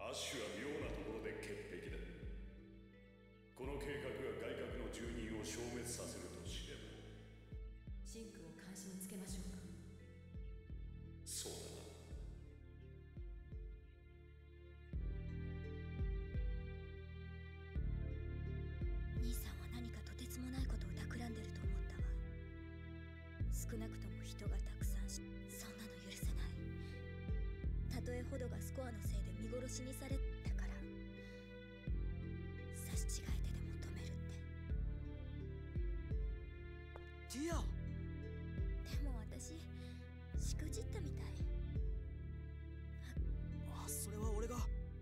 アッシュは妙なところで潔癖だ。この計画が外郭の住人を消滅させると知れば、 シンクを監視につけましょうか。 そうだな。 兄さんは何かとてつもないことを企んでると思ったわ。少なくとも人がたくさんそんなの許せない。たとえホドがスコアのせいで見殺しにされたから差し違えてでも止めるって。 ティア。 でも私しくじったみたい。 それは俺が。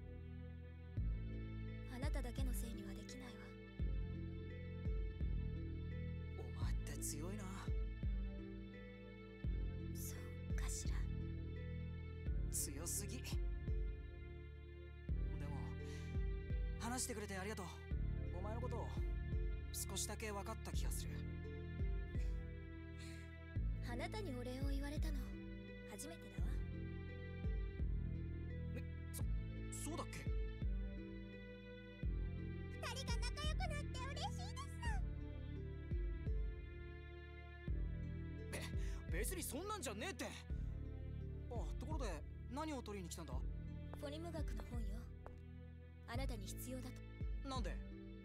あなただけのせいにはできないわ。 お前って強いな。 そうかしら。 強すぎ。でも話してくれてありがとう。お前のことを少しだけ分かった気がする。 あなたにお礼を言われたの初めてだわ。 そうだっけ。 二人が仲良くなって嬉しいです。 別にそんなんじゃねえって。ところで何を取りに来たんだ。 フォニム学の本よ。あなたに必要だと。 なんで。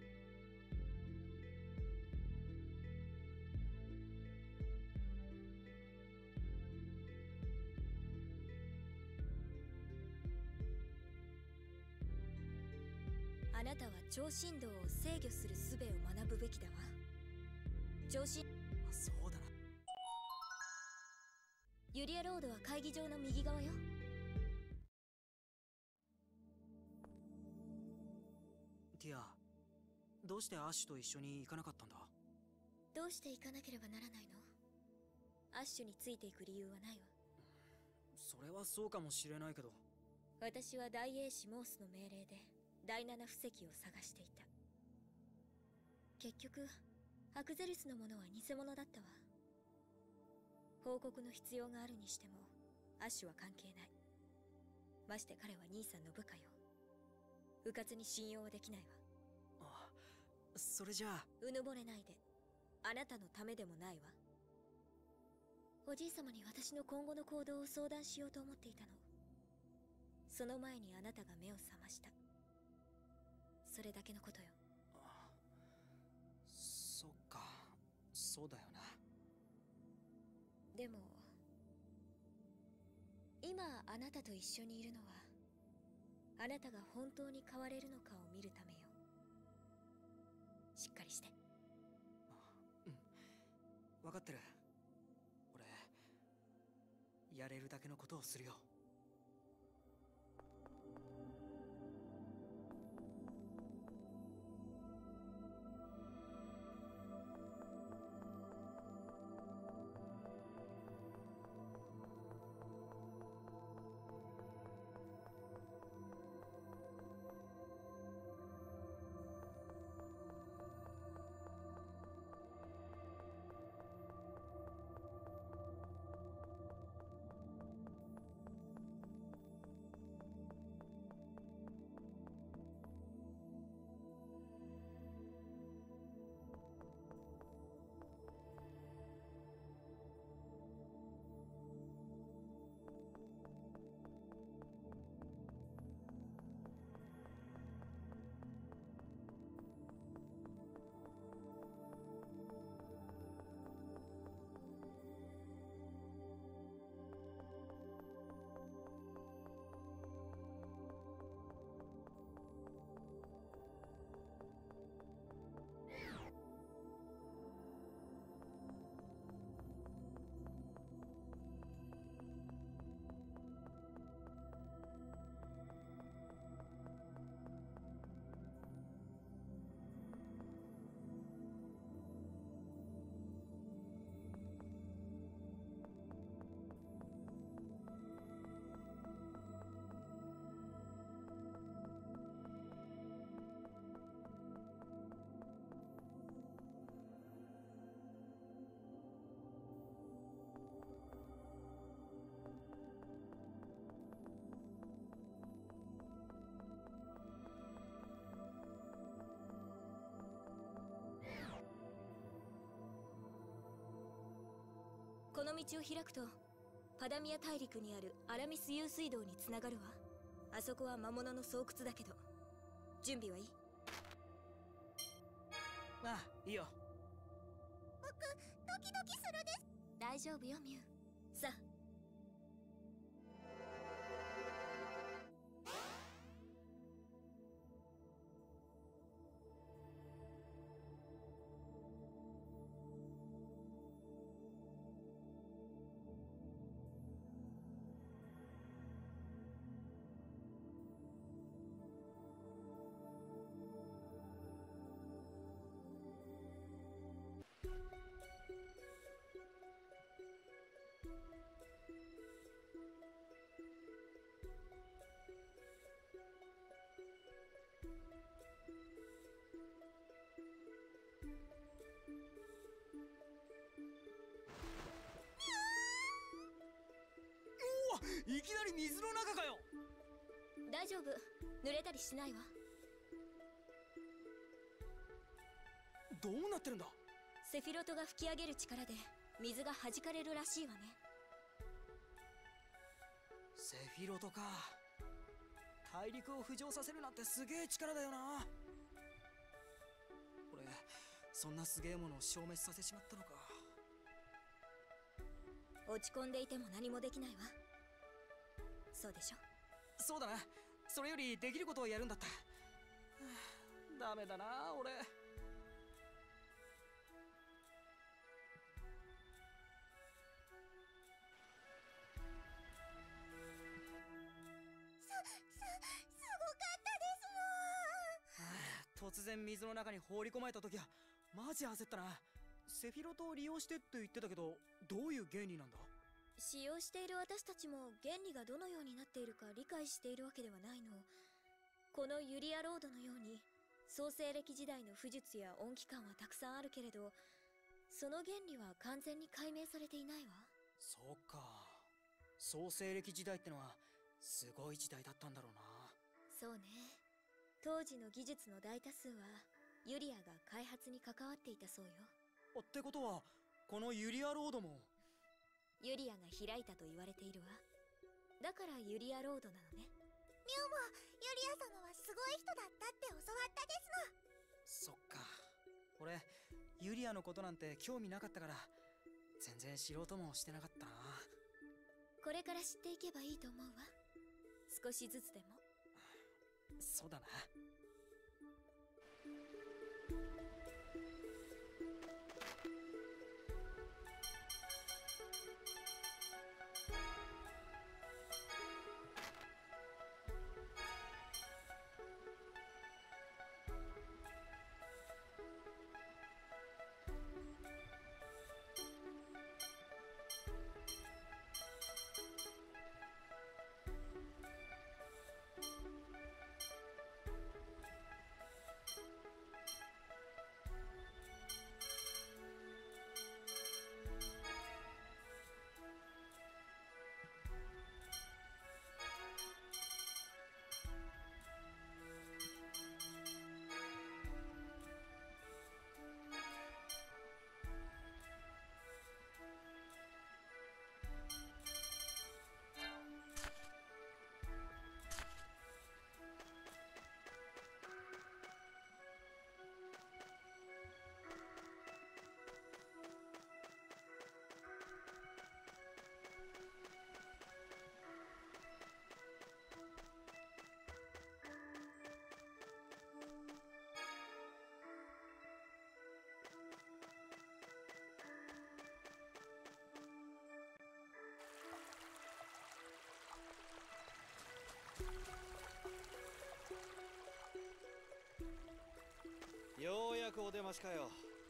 あなたは超振動を制御する術を学ぶべきだわ。超振。 そうだな。 ユリアロードは会議場の右側よ。 ティア、どうしてアッシュと一緒に行かなかったんだ。 どうして行かなければならないの。アッシュについていく理由はないわ。 それはそうかもしれないけど。 私は大英士モースの命令で第7布石を探していた。結局アクゼルスのものは偽物だったわ。報告の必要があるにしてもアッシュは関係ない。まして彼は兄さんの部下よ。迂闊に信用はできないわ。 それじゃあ。 うぬぼれないで。あなたのためでもないわ。おじい様に私の今後の行動を相談しようと思っていたの。その前にあなたが目を覚ました。それだけのことよ。 そっか、そうだよな。 でも今あなたと一緒にいるのはあなたが本当に変われるのかを見るためよ。しっかりして。 うん、分かってる。俺やれるだけのことをするよ。 この道を開くとパダミア大陸にあるアラミス湧水道につながるわ。あそこは魔物の巣窟だけど。準備はいい？ ああ、いいよ。 僕ドキドキするです。大丈夫よミュウ。さあ。 いきなり水の中かよ。 大丈夫、濡れたりしないわ。 どうなってるんだ。 セフィロトが吹き上げる力で水が弾かれるらしいわね。 セフィロトか。大陸を浮上させるなんてすげえ力だよな。俺そんなすげえものを消滅させちまったのか。 落ち込んでいても何もできないわ。そうでしょ。 そうだな。それよりできることをやるんだった。ダメだな俺。 すごかったですの。突然水の中に放り込まれた時はマジ焦ったな。セフィロトを利用してって言ってたけど、どういう原理なんだ。 使用している私たちも原理がどのようになっているか理解しているわけではないの。このユリアロードのように創世歴時代の巫術や音機関はたくさんあるけれど、その原理は完全に解明されていないわ。 そうか。創世歴時代ってのはすごい時代だったんだろうな。 そうね。当時の技術の大多数はユリアが開発に関わっていたそうよ。 ってことはこのユリアロードもユリアが開いたと言われているわ。だからユリアロードなのね。ミュウもユリア様はすごい人だったって教わったですの。そっか。俺ユリアのことなんて興味なかったから全然知ろうともしてなかったな。 これから知っていけばいいと思うわ。少しずつでも。 そうだな。 ようやくお出ましかよ。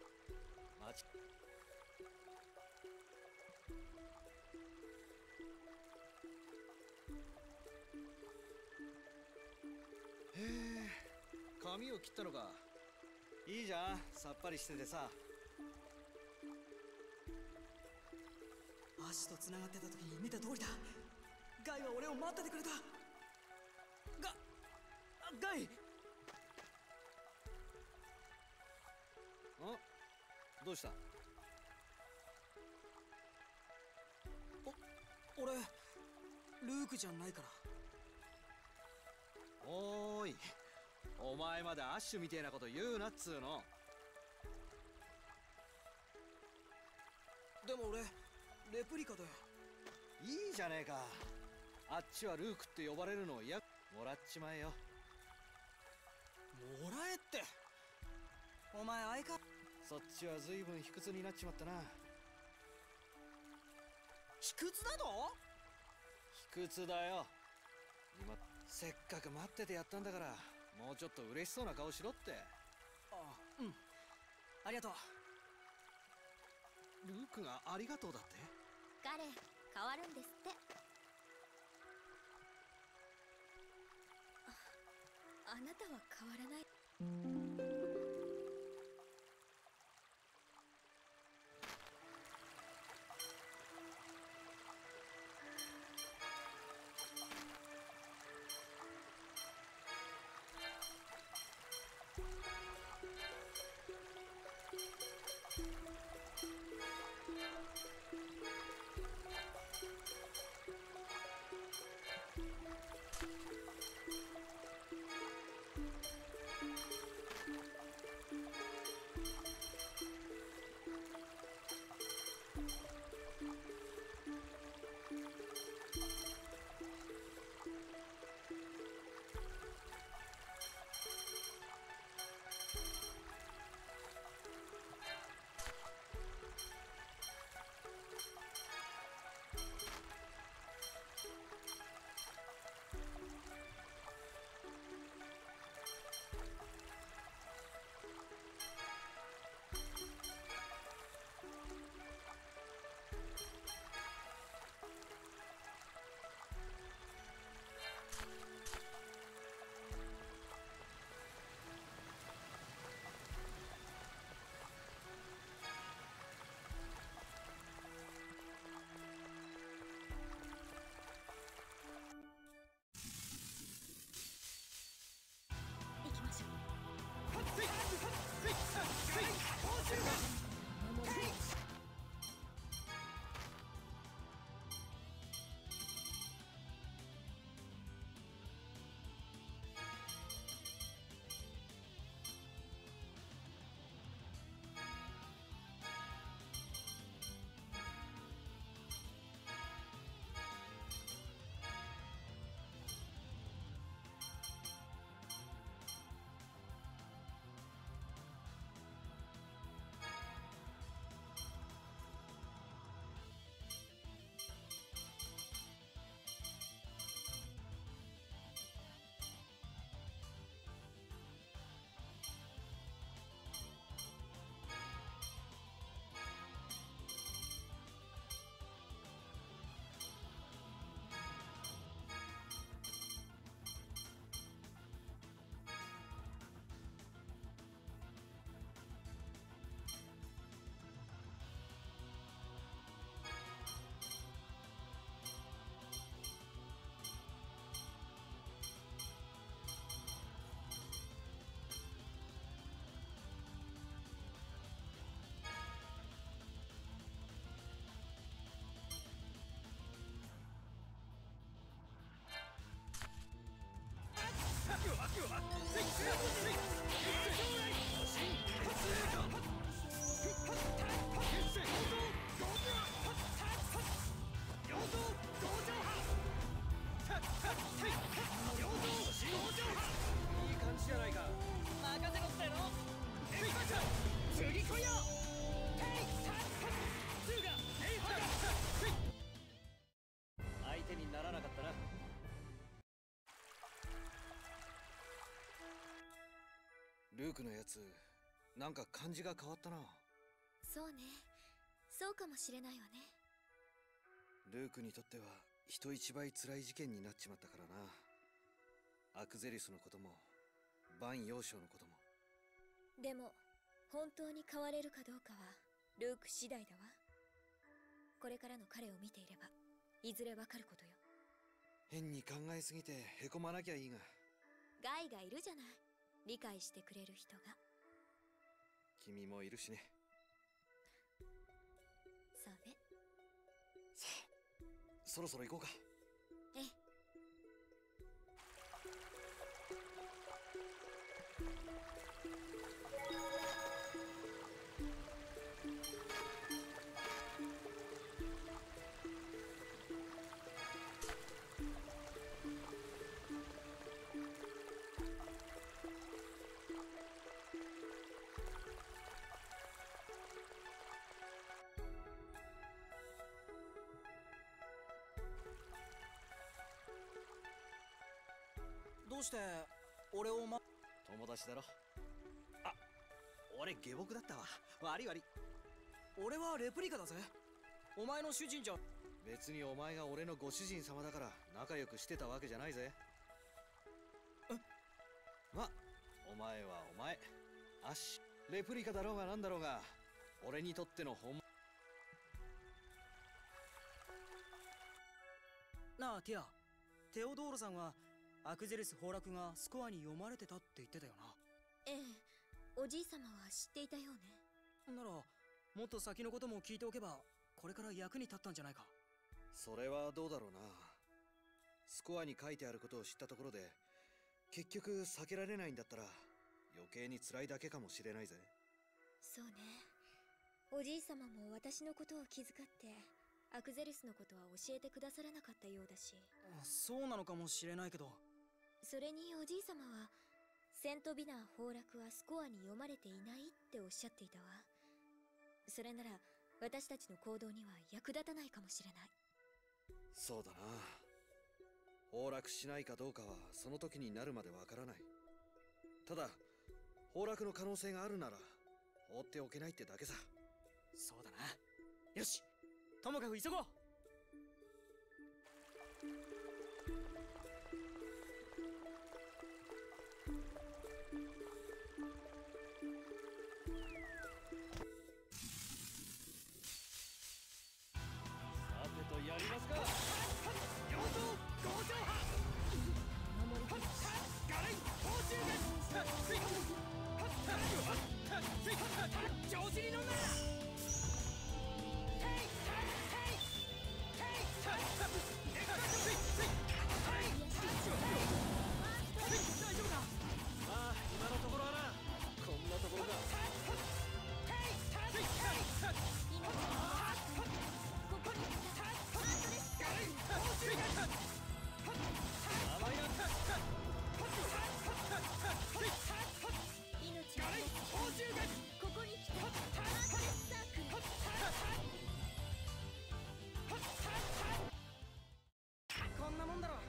へえ、髪を切ったのか。いいじゃん、さっぱりしててさ。 アシと繋がってた時に見た通りだ。ガイは俺を待っててくれた。ガイ。 どうした。 俺ルークじゃないから。 おーい、お前までアッシュみてえなこと言うなっつうの。 でも俺レプリカで。 いいじゃねえか。あっちはルークって呼ばれるのを嫌。もらっちまえよ。 もらえって。お前相か。 そっちは随分卑屈になっちまったな。 卑屈だと？ 卑屈だよ。今せっかく待っててやったんだから、もうちょっと嬉しそうな顔しろって。 あ、うん、ありがとう。 ルークがありがとうだって。 彼変わるんですって。あなたは変わらない。 相手にならなかったな。ルークのやつ、なんか感じが変わったな。 そうね、そうかもしれないわね。 ルークにとっては人一倍辛い事件になっちまったからな。アクゼリスのこともバン幼少のことも。 でも本当に変われるかどうかはルーク次第だわ。これからの彼を見ていればいずれわかることよ。 変に考えすぎてへこまなきゃいいが。 ガイがいるじゃない、理解してくれる人が。 君もいるしね。 そうね。 さあそろそろ行こうか。 ええ。 どうして俺を友達だろ。あ、俺下僕だったわ。悪い悪い。 俺はレプリカだぜ。お前の主人じゃ。 別にお前が俺のご主人様だから仲良くしてたわけじゃないぜ。ま、お前はお前。アッシュ、レプリカだろうがなんだろうが、俺にとっての本。 なあティア、テオドールさんはアクゼルス崩落がスコアに読まれてたって言ってたよな。 ええ、おじい様は知っていたようね。 ならもっと先のことも聞いておけばこれから役に立ったんじゃないか。 それはどうだろうな。スコアに書いてあることを知ったところで結局避けられないんだったら余計に辛いだけかもしれないぜ。 そうね。おじい様も私のことを気遣ってアクゼルスのことは教えてくださらなかったようだし。 そうなのかもしれないけど。 それにおじい様はセントビナー崩落はスコアに読まれていないっておっしゃっていたわ。それなら私たちの行動には役立たないかもしれない。 そうだな。崩落しないかどうかはその時になるまでわからない。ただ崩落の可能性があるなら放っておけないってだけさ。 そうだな。よし、ともかく急ごう。 さてとやりますか。 四層強上波ガレイ報酬が調子に乗んな。大丈夫か。 まあ今のところはな。こんなところか。 ここに来た。 こんなもんだろ。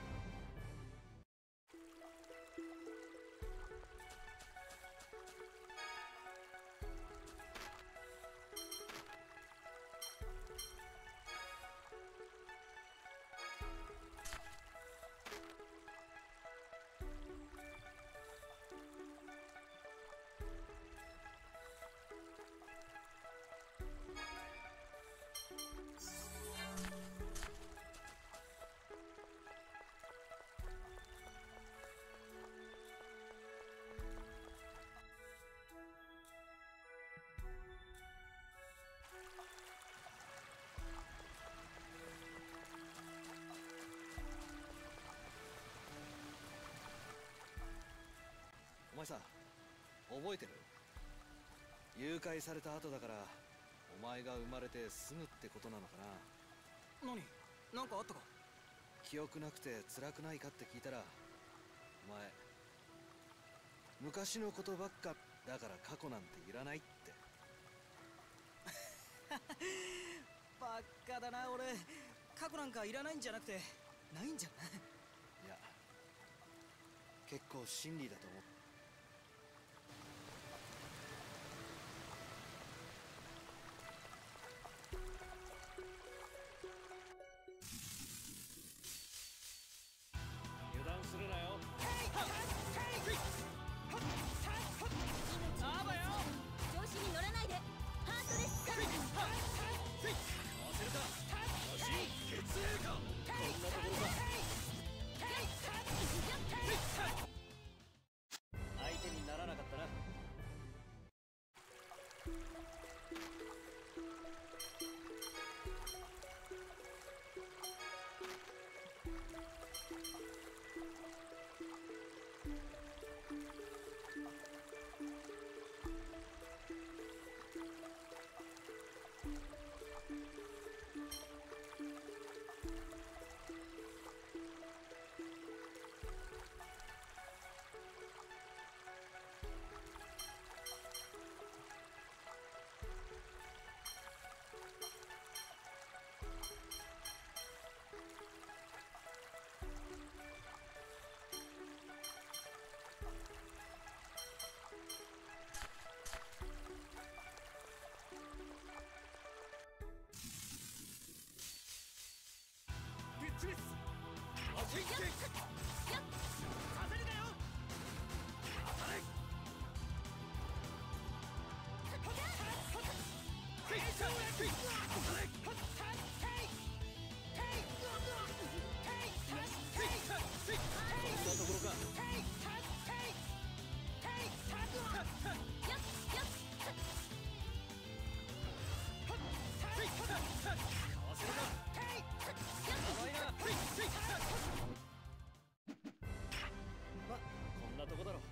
お前さ、覚えてる？誘拐された後だからお前が生まれてすぐってことなのかな。 何？なんかあったか？ 記憶なくて辛くないかって聞いたら、お前昔のことばっかだから過去なんていらないって。 バカだな俺。過去なんかいらないんじゃなくてないんじゃない？ いや、結構真理だと思って。油断するなよ。 あばよ。調子に乗らないで。ハートレスカル。 忘れた。よし、血霊か。こんなところか。 ちですマジックさせるなよ当たれま、こんなとこだろ。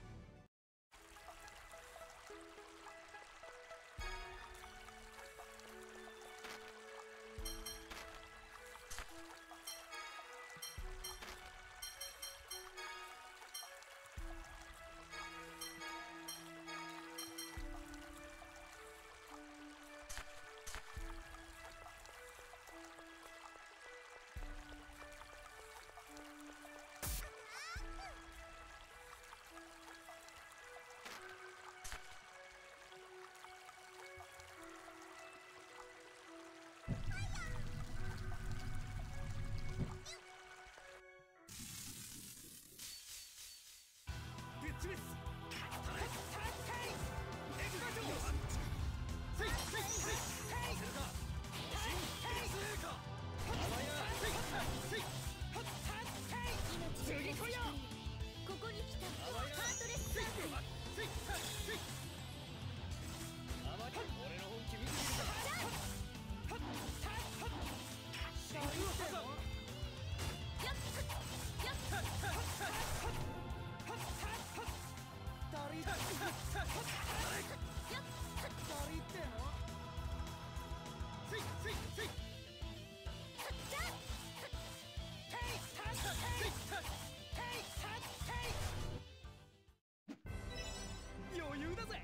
余裕だぜ。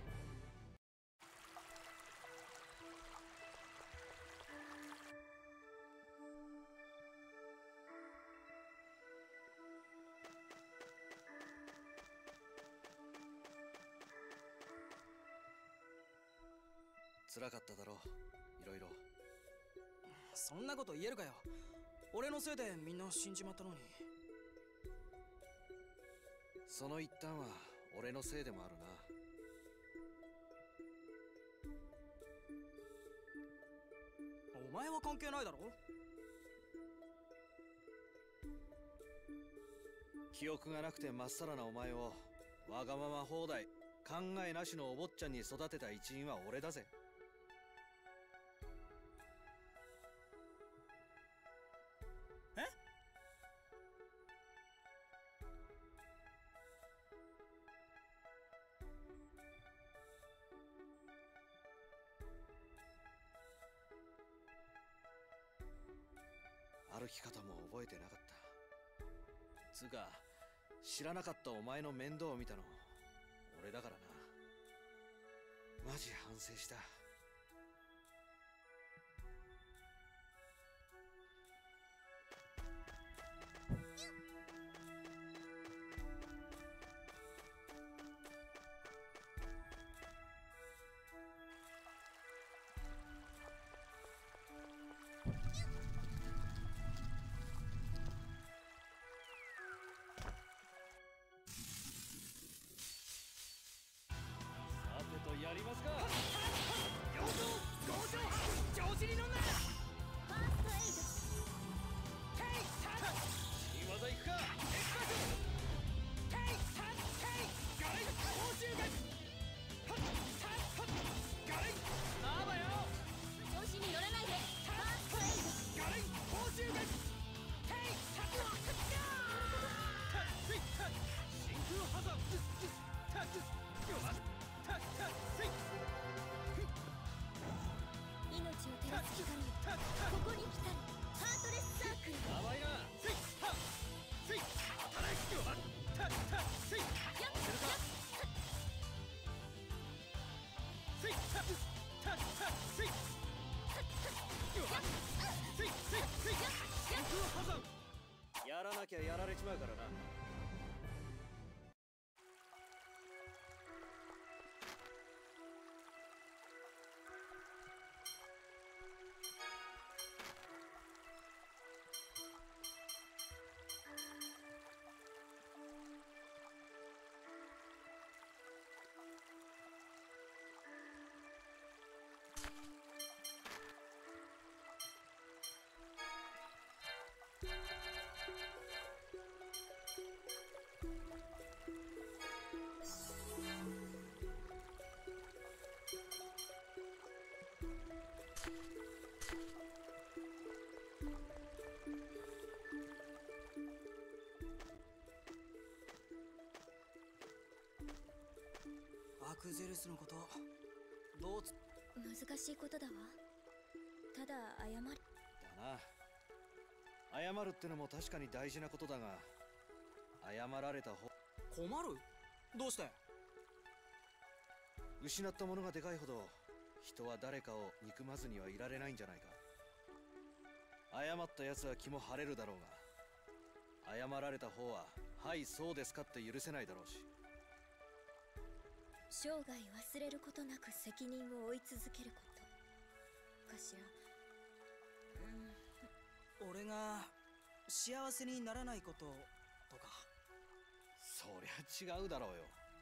辛かっただろう、いろいろ。 そんなこと言えるかよ。俺のせいでみんな死んじまったのに。 その一端は俺のせいでもあるな。 お前は関係ないだろ。 記憶がなくてまっさらなお前をわがまま放題考えなしのお坊ちゃんに育てた一員は俺だぜ。 え？ 歩き方も覚えてなかった。つうか知らなかったお前の面倒を見たの俺だからな。マジ反省した。やりますか。 上司に乗んな。 ファーストエイド。 新技いくか。 調子に乗らないで。ファーストエイド。 真空破産。 命を照らす光よ、ここに来たる。ハートレスサークル。 甘いな。やらなきゃやられちまうからな。 アクゼルスのことどうつ。 難しいことだわ。ただ謝る。 だな。謝るってのも確かに大事なことだが、謝られた方。 困る？どうして？ 失ったものがでかいほど人は誰かを憎まずにはいられないんじゃないか。謝った奴は気も晴れるだろうが、謝られた方ははいそうですかって許せないだろうし。 生涯忘れることなく責任を負い続けることかしら。 俺が幸せにならないこととか。 そりゃ違うだろうよ。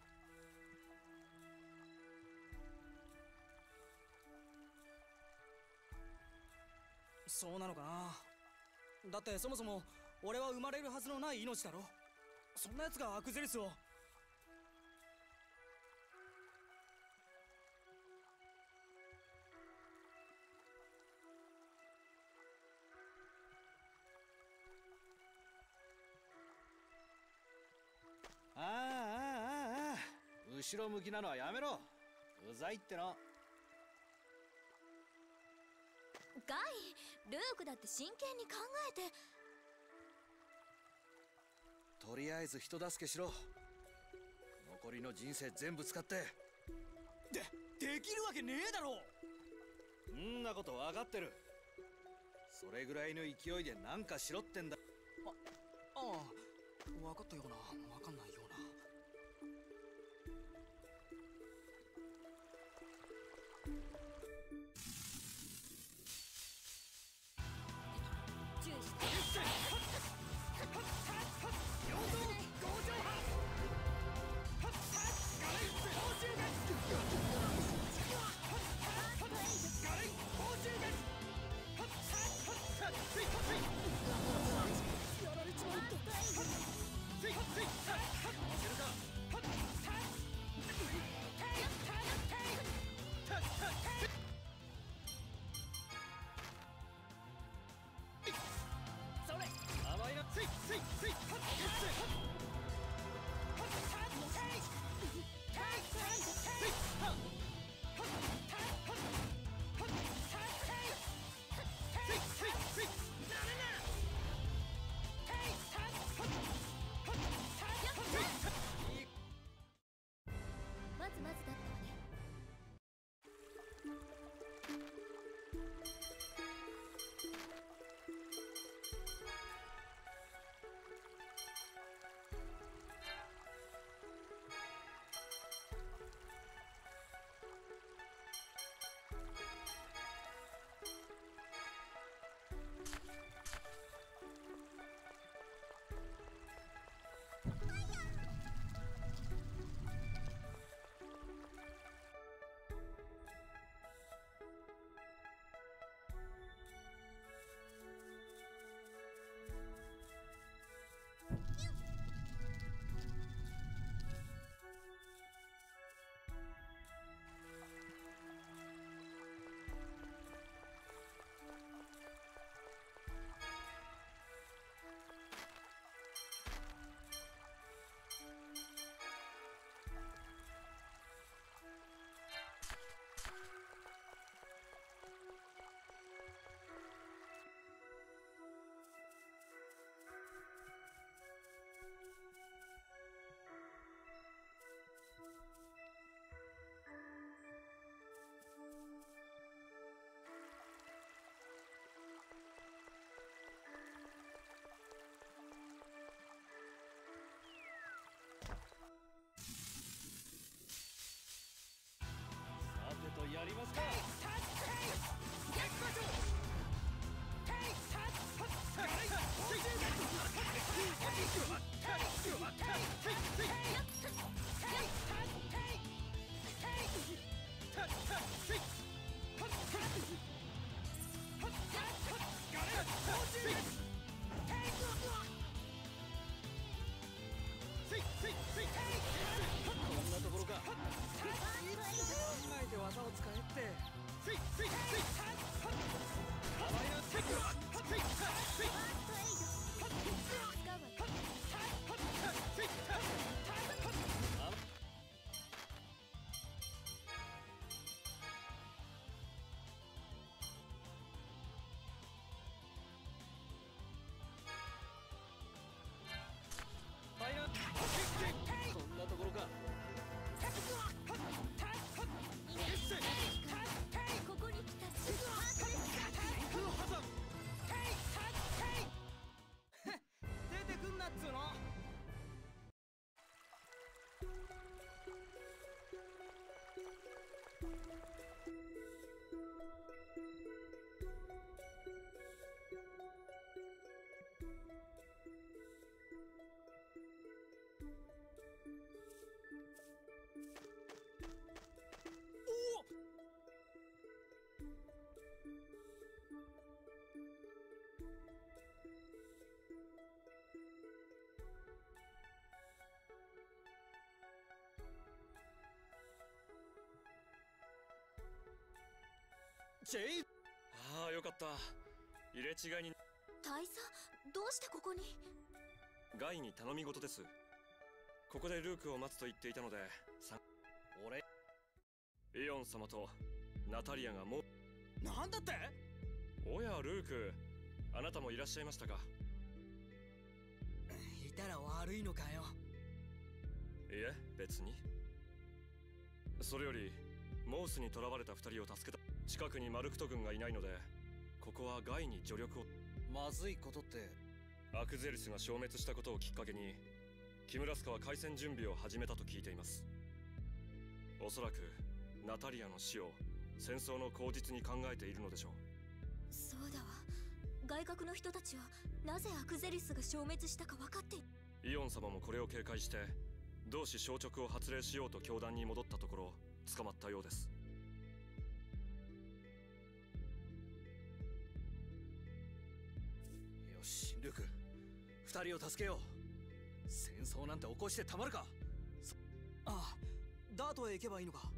そうなのかな。だってそもそも俺は生まれるはずのない命だろ。そんな奴がアクゼルスを。 後ろ向きなのはやめろ。うざいっての。 ガイ、ルークだって真剣に考えて。 とりあえず人助けしろ。残りの人生全部使って。 できるわけねえだろ。 んなこと分かってる。それぐらいの勢いで何かしろってんだ。 ああ、分かったような分かんないような。 注意して。 やられちまった。 ジェイ。 ああ、よかった。入れ違いに。 大佐、どうしてここに？ ガイに頼み事です。ここでルークを待つと言っていたので、 俺、 イオン様とナタリアがもう。 なんだって？ おやルーク、あなたもいらっしゃいましたか。 いたら悪いのかよ。 いえ、別に。それよりモースに囚われた2人を助けた。近くにマルクト軍がいないので、ここはガイに助力を。 まずいことって。 アクゼリスが消滅したことをきっかけにキムラスカは開戦準備を始めたと聞いています。おそらくナタリアの死を戦争の口実に考えているのでしょう。 そうだわ。外国の人たちはなぜアクゼリスが消滅したか分かっている。 イオン様もこれを警戒して同志消直を発令しようと教団に戻ったところ捕まったようです。 よしルク、2人を助けよう。戦争なんて起こしてたまるか。 ああ、ダートへ行けばいいのか。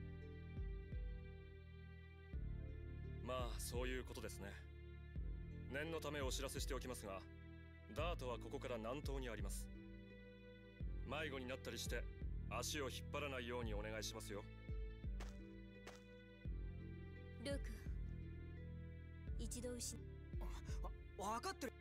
まあそういうことですね。念のためお知らせしておきますが、ダートはここから南東にあります。迷子になったりして足を引っ張らないようにお願いしますよ。 ルーク、一度失分かってる。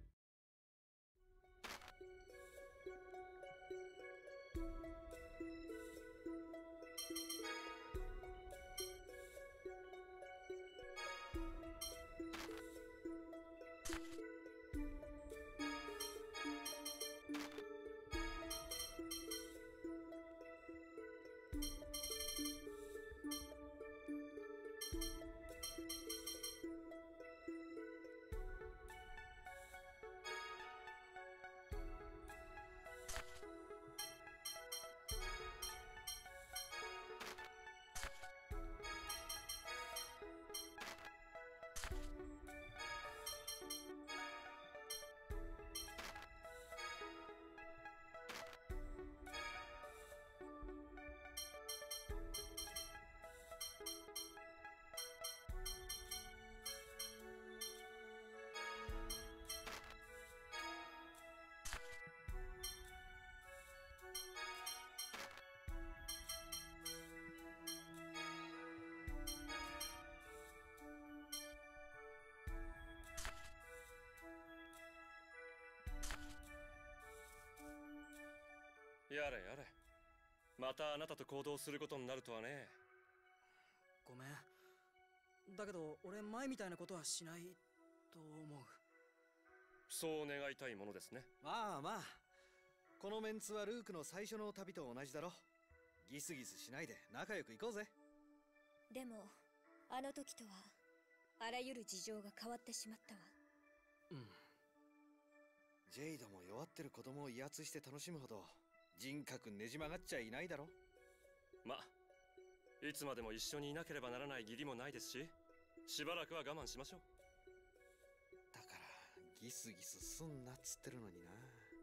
やれやれ、またあなたと行動することになるとはね。 ごめん。だけど俺前みたいなことはしないと思う。 そう願いたいものですね。 まあまあ、このメンツはルークの最初の旅と同じだろ。ギスギスしないで仲良く行こうぜ。 でもあの時とはあらゆる事情が変わってしまったわ。 うん。 ジェイドも弱ってる子供を威圧して楽しむほど人格ねじ曲がっちゃいないだろ。 まあいつまでも一緒にいなければならない義理もないですし、しばらくは我慢しましょう。 だからギスギスすんなっつってるのにな。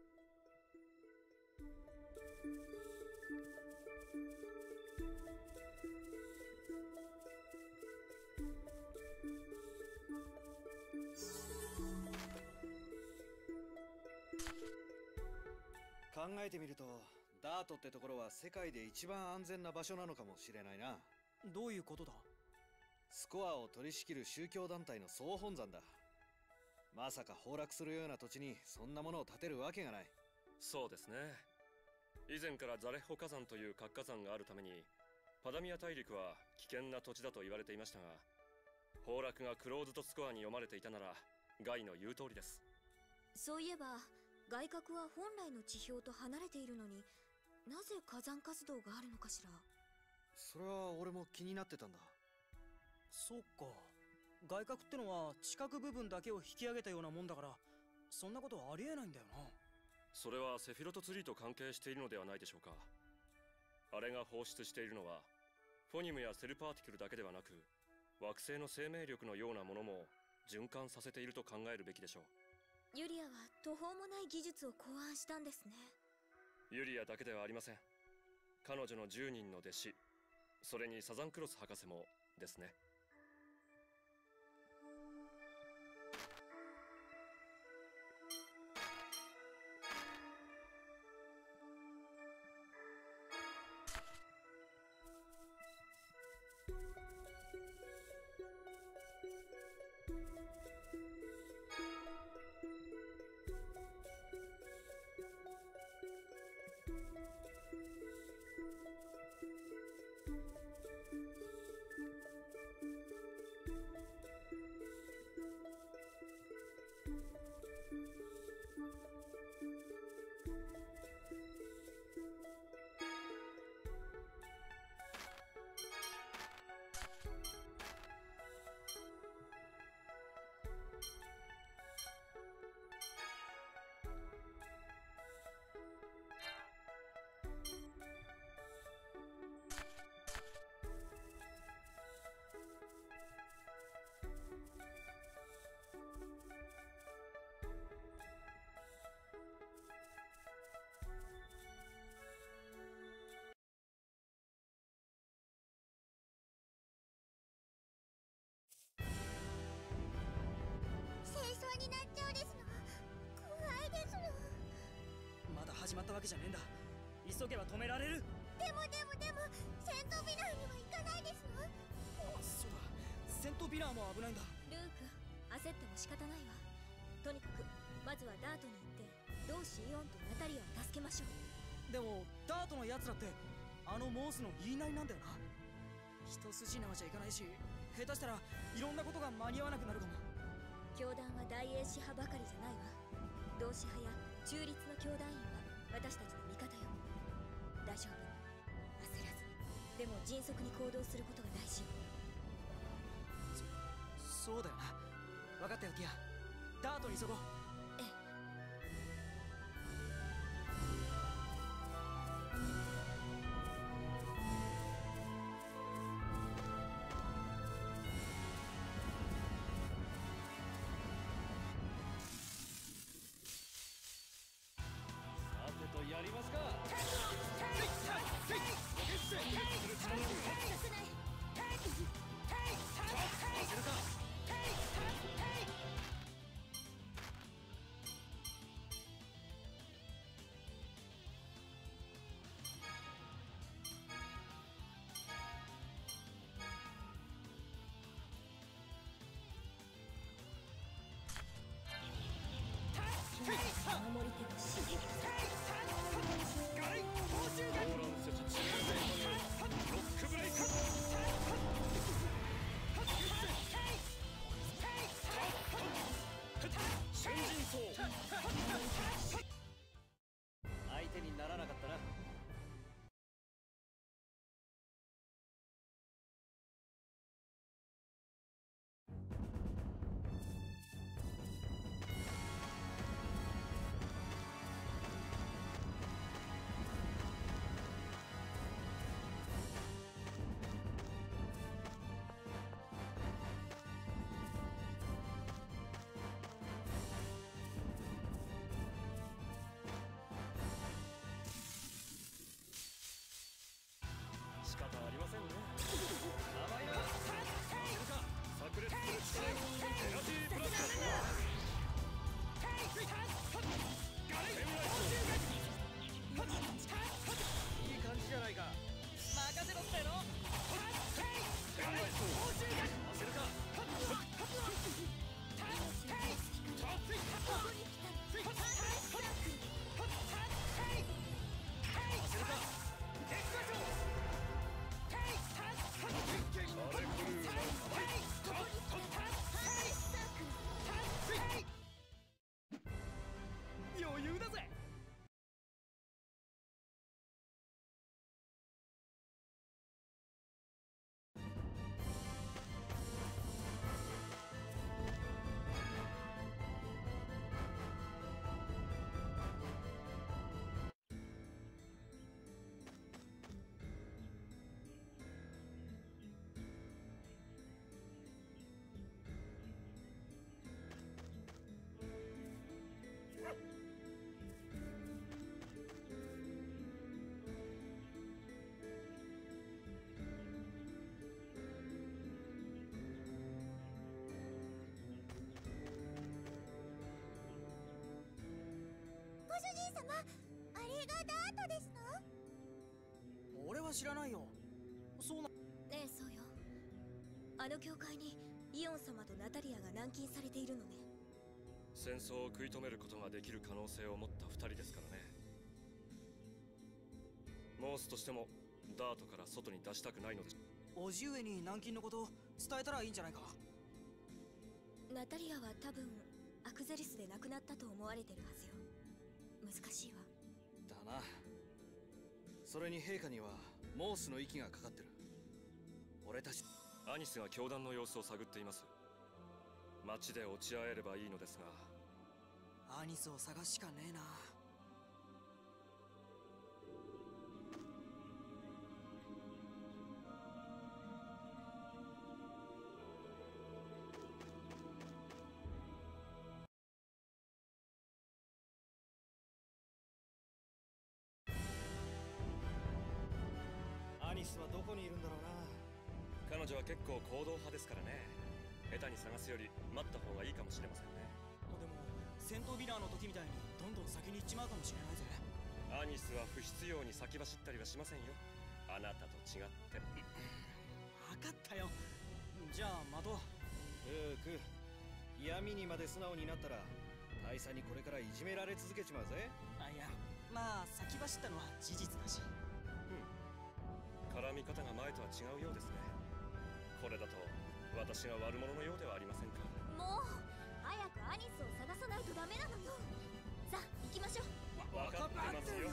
考えてみるとダートってところは世界で一番安全な場所なのかもしれないな。 どういうことだ？ スコアを取り仕切る宗教団体の総本山だ。まさか崩落するような土地にそんなものを建てるわけがない。 そうですね。以前からザレッホ火山という活火山があるためにパダミア大陸は危険な土地だと言われていましたが、崩落がクローズドスコアに読まれていたならガイの言う通りです。 そういえば外角は本来の地表と離れているのに、なぜ火山活動があるのかしら。 それは俺も気になってたんだ。 そっか。外角ってのは地殻部分だけを引き上げたようなもんだから、そんなことはありえないんだよな。 それはセフィロトツリーと関係しているのではないでしょうか。あれが放出しているのはフォニムやセルパーティクルだけではなく、惑星の生命力のようなものも循環させていると考えるべきでしょう。 ユリアは途方もない技術を考案したんですね。 ユリアだけではありません。彼女の10人の弟子、それにサザンクロス博士もですね。 しまったわけじゃねえんだ。急げば止められる。 でも戦闘ヴィラーには行かないですの。 そうだ、戦闘ヴィラーも危ないんだ。 ルーク、焦っても仕方ないわ。とにかくまずはダートに行って同志イオンとナタリアを助けましょう。 でもダートのやつらってあのモースの言いなりなんだよな。一筋縄じゃいかないし、下手したらいろんなことが間に合わなくなるかも。 教団は大英支派ばかりじゃないわ。同志派や中立の教団員は私たちの味方よ。大丈夫、焦らず、でも迅速に行動することが大事よ。 そうだよな。分かったよティア、ダートに急ごう。 ええ。 やりますか。 守り手と指示。 相手にならなかったな。 仕方ありませんね。甘いな。炸裂する力よ。エナジーブラスト。 いい感じじゃないか。 任せろっての。 焦るか。 余裕だぜ。 ご主人様、あれがダートですの？ 俺は知らないよ。そうな。 ええ、そうよ。あの教会にイオン様とナタリアが軟禁されているのね。 戦争を食い止めることができる可能性を持った2人ですからね。モースとしてもダートから外に出したくないのです。 叔父上に軟禁のことを伝えたらいいんじゃないか。 ナタリアは多分アクゼリスで亡くなったと思われてるはずよ。難しいわ。 だな。それに陛下にはモースの息がかかってる。俺たち。 アニスが教団の様子を探っています。町で落ち合えればいいのですが。 アニスを探すしかねえな。 アニスはどこにいるんだろうな。 彼女は結構行動派ですからね。下手に探すより待った方がいいかもしれませんね。 でも戦闘ヴィラーの時みたいにどんどん先に行っちまうかもしれないぜ。 アニスは不必要に先走ったりはしませんよ。あなたと違って。 分かったよ。じゃあ窓。 ルーク、嫌味にまで素直になったら大佐にこれからいじめられ続けちまうぜ。 あ、いや、まあ先走ったのは事実だし。 絡み方が前とは違うようですね。これだと私が悪者のようではありませんか。 もう早くアニスを探さないとダメなのよ。さあ行きましょう。 分かってますよ。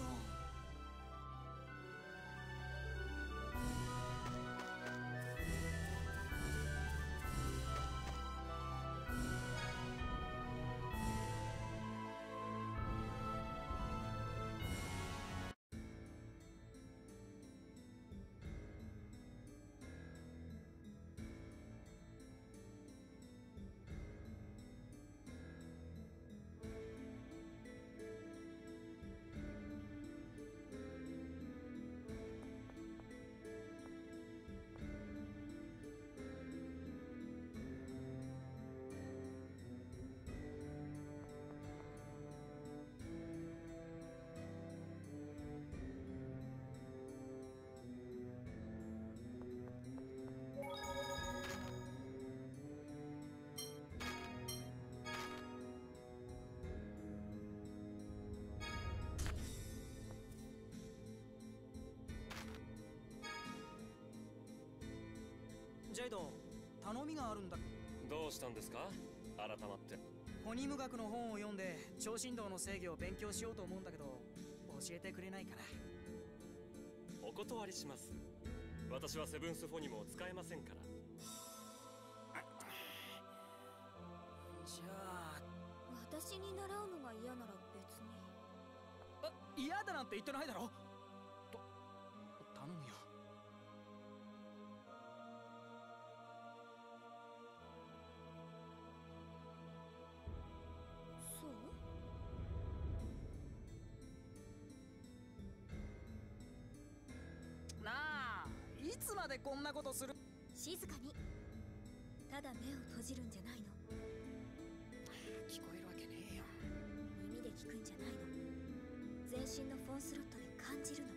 ジェイド、頼みがあるんだ。 どうしたんですか改まって。 フォニム学の本を読んで超振動の制御を勉強しようと思うんだけど、教えてくれないかな。 お断りします。私はセブンスフォニムを使えませんから。 じゃあ私に習うのが嫌なら別に。 嫌だなんて言ってないだろ。頼むよ。 そうなあ、いつまでこんなことする。 静かに。ただ目を閉じるんじゃないの。 聞こえるわけねえよ。 耳で聞くんじゃないの。全身のフォンスロットで感じるの。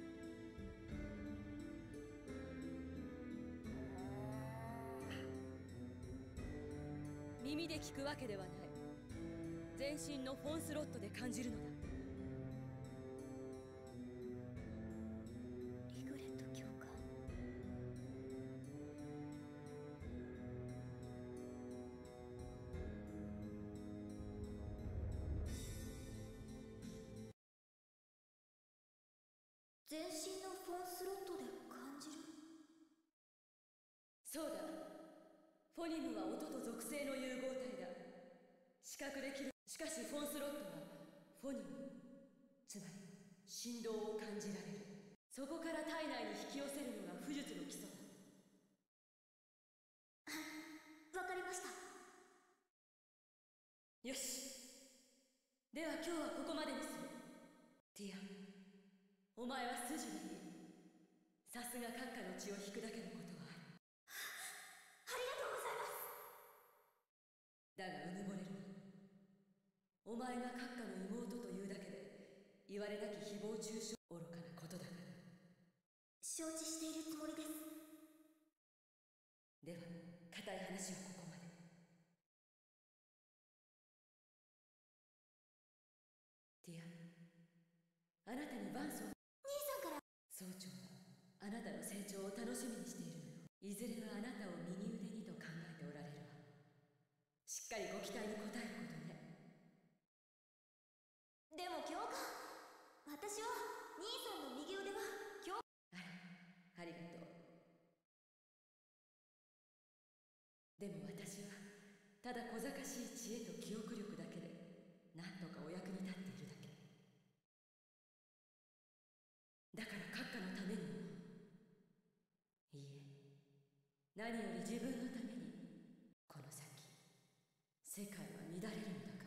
耳で聞くわけではない。全身のフォンスロットで感じるのだ。 リグレット教官。全身のフォンスロットで感じる。 そうだ。フォニムは音と属性の融合体だ。視覚できる。しかしフォンスロットはフォニム、つまり振動を感じられる。そこから体内に引き寄せるのが巫術の基礎だ。 わかりました。 よし。では今日はここまでにする。ティア、お前は筋がいい。さすが閣下の血を引くだけのことはある。 ありがとうございます。 だがうぬぼれるな。お前が閣下の妹というだけで言われなき誹謗中傷、愚かなことだから。 承知しているつもりです。 では固い話はここまで。ティア、あなたに伴奏。 兄さんから。 総長はあなたの成長を楽しみにしているのよ。いずれはあなたを右腕にと考えておられるわ。しっかりご期待に応えることね。 でも教官、私は兄さんの右腕はありがとう。でも私はただ小賢しい知恵と記憶力だけで何とかお役に立っているだけ。だから閣下のためにも、いいえ、何より自分のために、この先世界は乱れるのだから。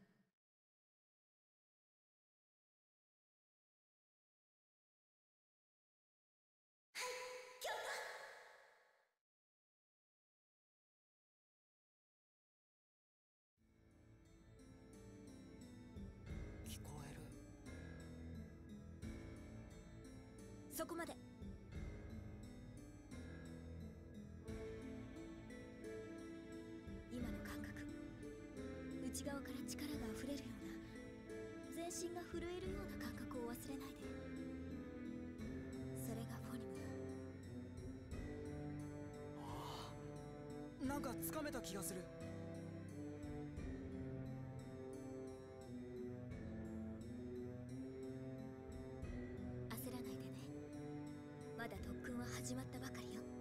教官。 聞こえる。 そこまで。今の感覚、内側から力が溢れるような、全身が震えるような感覚を忘れないで。それがフォニムよ。 ああ、なんかつかめた気がする。 焦らないでね。まだ特訓は始まったばかりよ。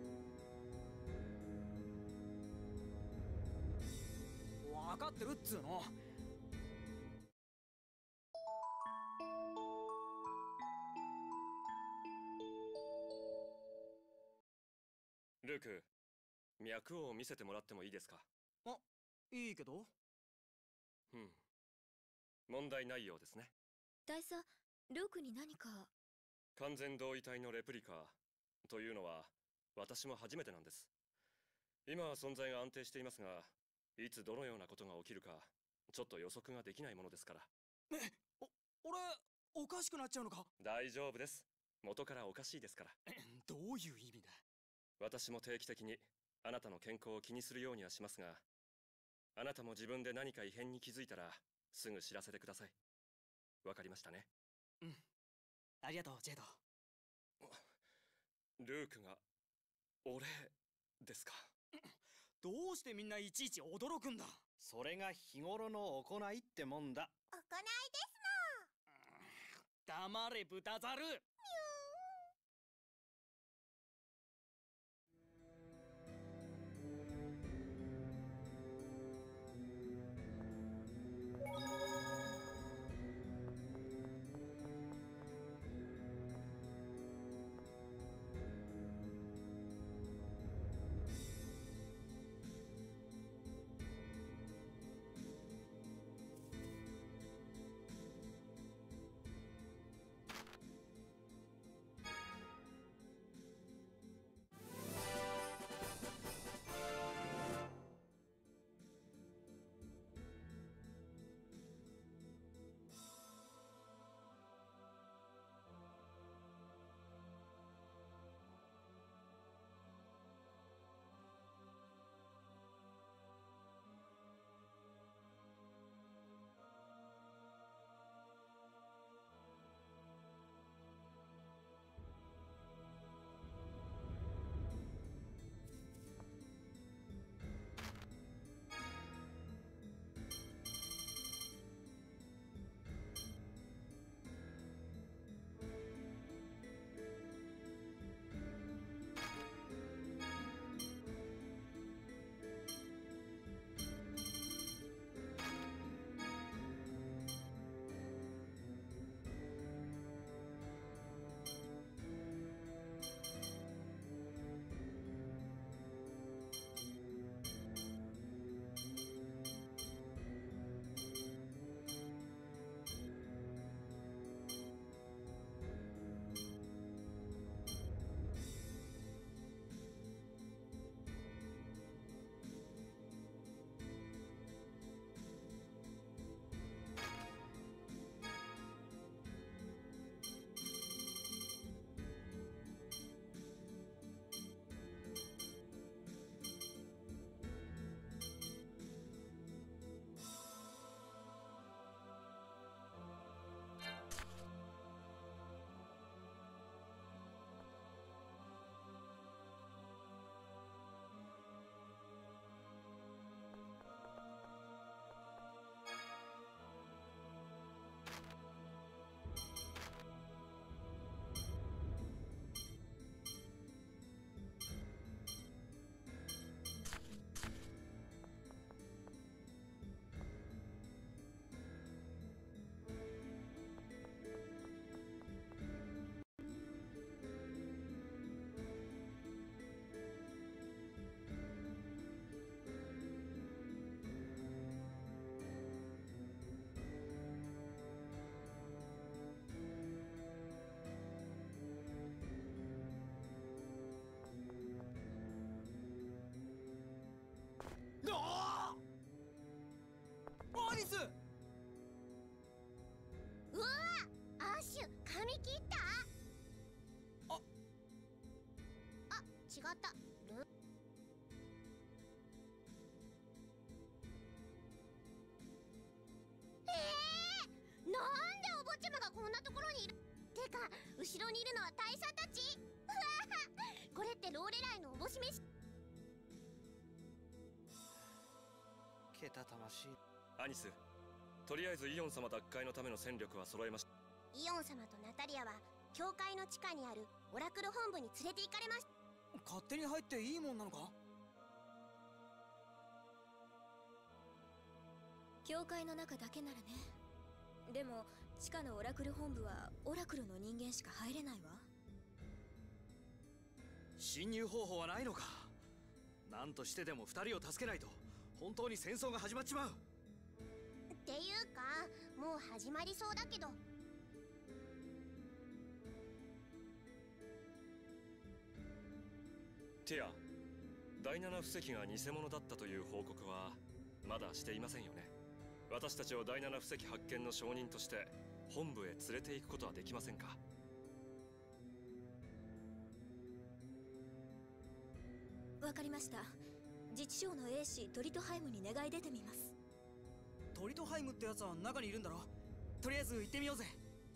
分かってるっつうの。 ルーク、脈を見せてもらってもいいですか？ あ、いいけど。 うん。問題ないようですね。 大佐、ルークに何か。 完全同位体のレプリカというのは私も初めてなんです。今は存在が安定していますが、いつどのようなことが起きるかちょっと予測ができないものですから。 俺おかしくなっちゃうのか？ 大丈夫です。元からおかしいですから。 どういう意味だ？ 私も定期的にあなたの健康を気にするようにはしますが、あなたも自分で何か異変に気づいたらすぐ知らせてください。わかりましたね？ うん、ありがとうジェイド。 ルークが俺ですか？ どうしてみんないちいち驚くんだ？ それが日頃の行いってもんだ。 行いです黙れ豚ザル。 アリス！ うわ、アッシュ髪切った？ 方なんでお坊ちゃまがこんなところにいる。てか後ろにいるのは大佐たち。これってローレライのおぼし飯。 けたたましい。 アニス、とりあえずイオン様奪回のための戦力は揃えました。 イオン様とナタリアは教会の地下にあるオラクル本部に連れて行かれました。 勝手に入っていいもんなのか？ 教会の中だけならね。でも地下のオラクル本部はオラクルの人間しか入れないわ。 侵入方法はないのか？何としてでも2人を助けないと本当に戦争が始まっちまう。 っていうかもう始まりそうだけど。 ティア、第七布石が偽物だったという報告はまだしていませんよね。私たちを第七布石発見の証人として本部へ連れて行くことはできませんか？ わかりました。自治省の英士トリトハイムに願い出てみます。 トリトハイムってやつは中にいるんだろ。とりあえず行ってみようぜ。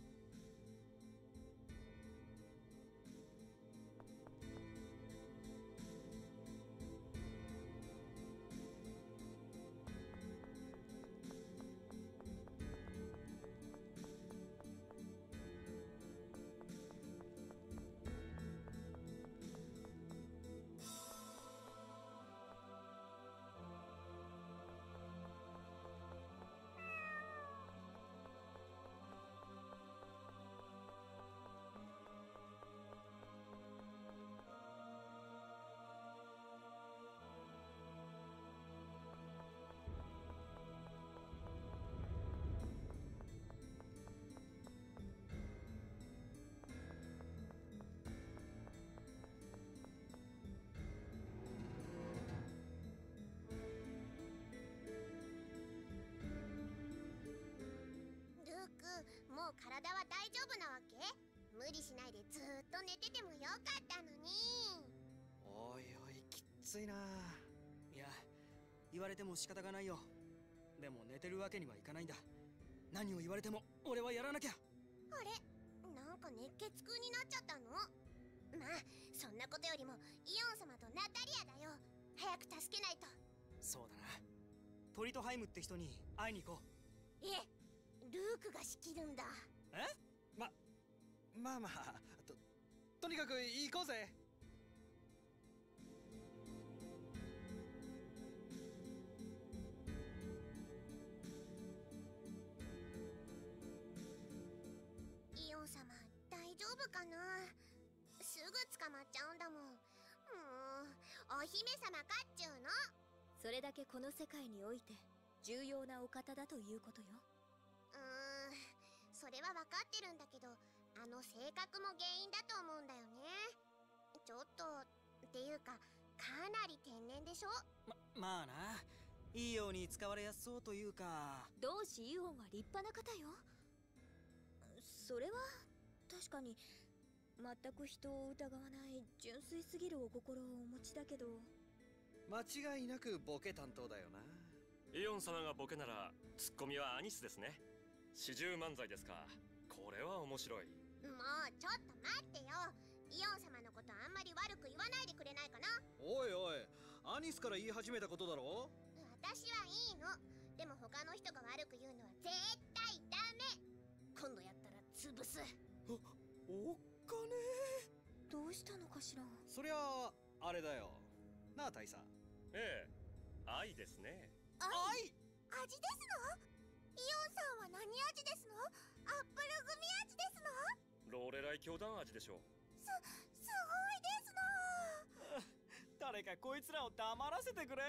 もう体は大丈夫なわけ？無理しないでずーっと寝ててもよかったのに。 おいおい、きっついな。 いや、言われても仕方がないよ。でも寝てるわけにはいかないんだ。何を言われても俺はやらなきゃ。 あれ、なんか熱血空になっちゃったの？まあそんなことよりもイオン様とナタリアだよ。早く助けないと。 そうだな。トリトハイムって人に会いに行こう。 ルークが仕切るんだ。 まあとにかく行こうぜ。 イオン様大丈夫かな？すぐ捕まっちゃうんだもん。お姫様かっちゅうの。 それだけこの世界において重要なお方だということよ。 それは分かってるんだけど、あの性格も原因だと思うんだよね。ちょっとっていうかかなり天然でしょ。 まあな、いいように使われやすそうというか。 同志イオンは立派な方よ。それは確かに全く人を疑わない純粋すぎるお心をお持ちだけど。 間違いなくボケ担当だよな。 イオン様がボケならツッコミはアニスですね。始終漫才ですか。これは面白い。 もうちょっと待ってよ。イオン様のことあんまり悪く言わないでくれないかな。 おいおい、アニスから言い始めたことだろ。 私はいいの。でも他の人が悪く言うのは絶対ダメ。今度やったら潰す。 おっかねー。どうしたのかしら。 そりゃあれだよなあ大佐。 ええ、愛ですね。 愛？味ですの？イオンさんは何味ですの？アップルグミ味ですの？ ローレライ教団味でしょう。 すごいですの。 誰かこいつらを黙らせてくれ。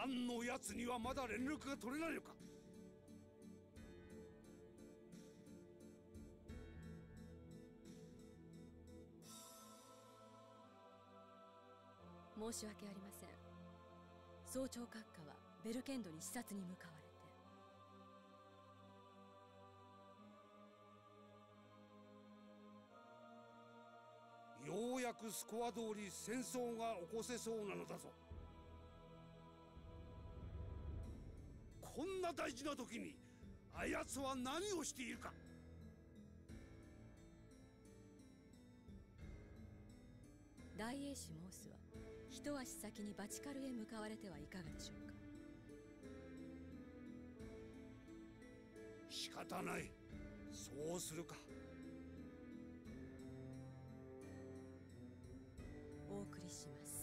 アンのやつにはまだ連絡が取れないのか。 申し訳ありません。総長閣下はベルケンドに視察に向かわれて。 ようやくスコア通り戦争が起こせそうなのだぞ。こんな大事な時にあやつは何をしているか。 大英士モースは一足先にバチカルへ向かわれてはいかがでしょうか。 仕方ない。そうするか。 お送りします。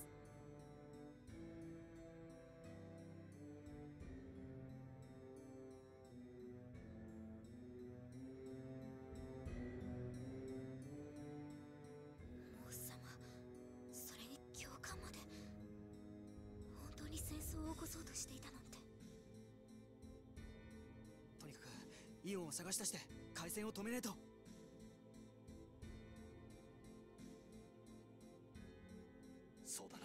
モース様、それに教官まで本当に戦争を起こそうとしていたなんて。 とにかくイオンを探し出して回線を止めねえと。 そうだな。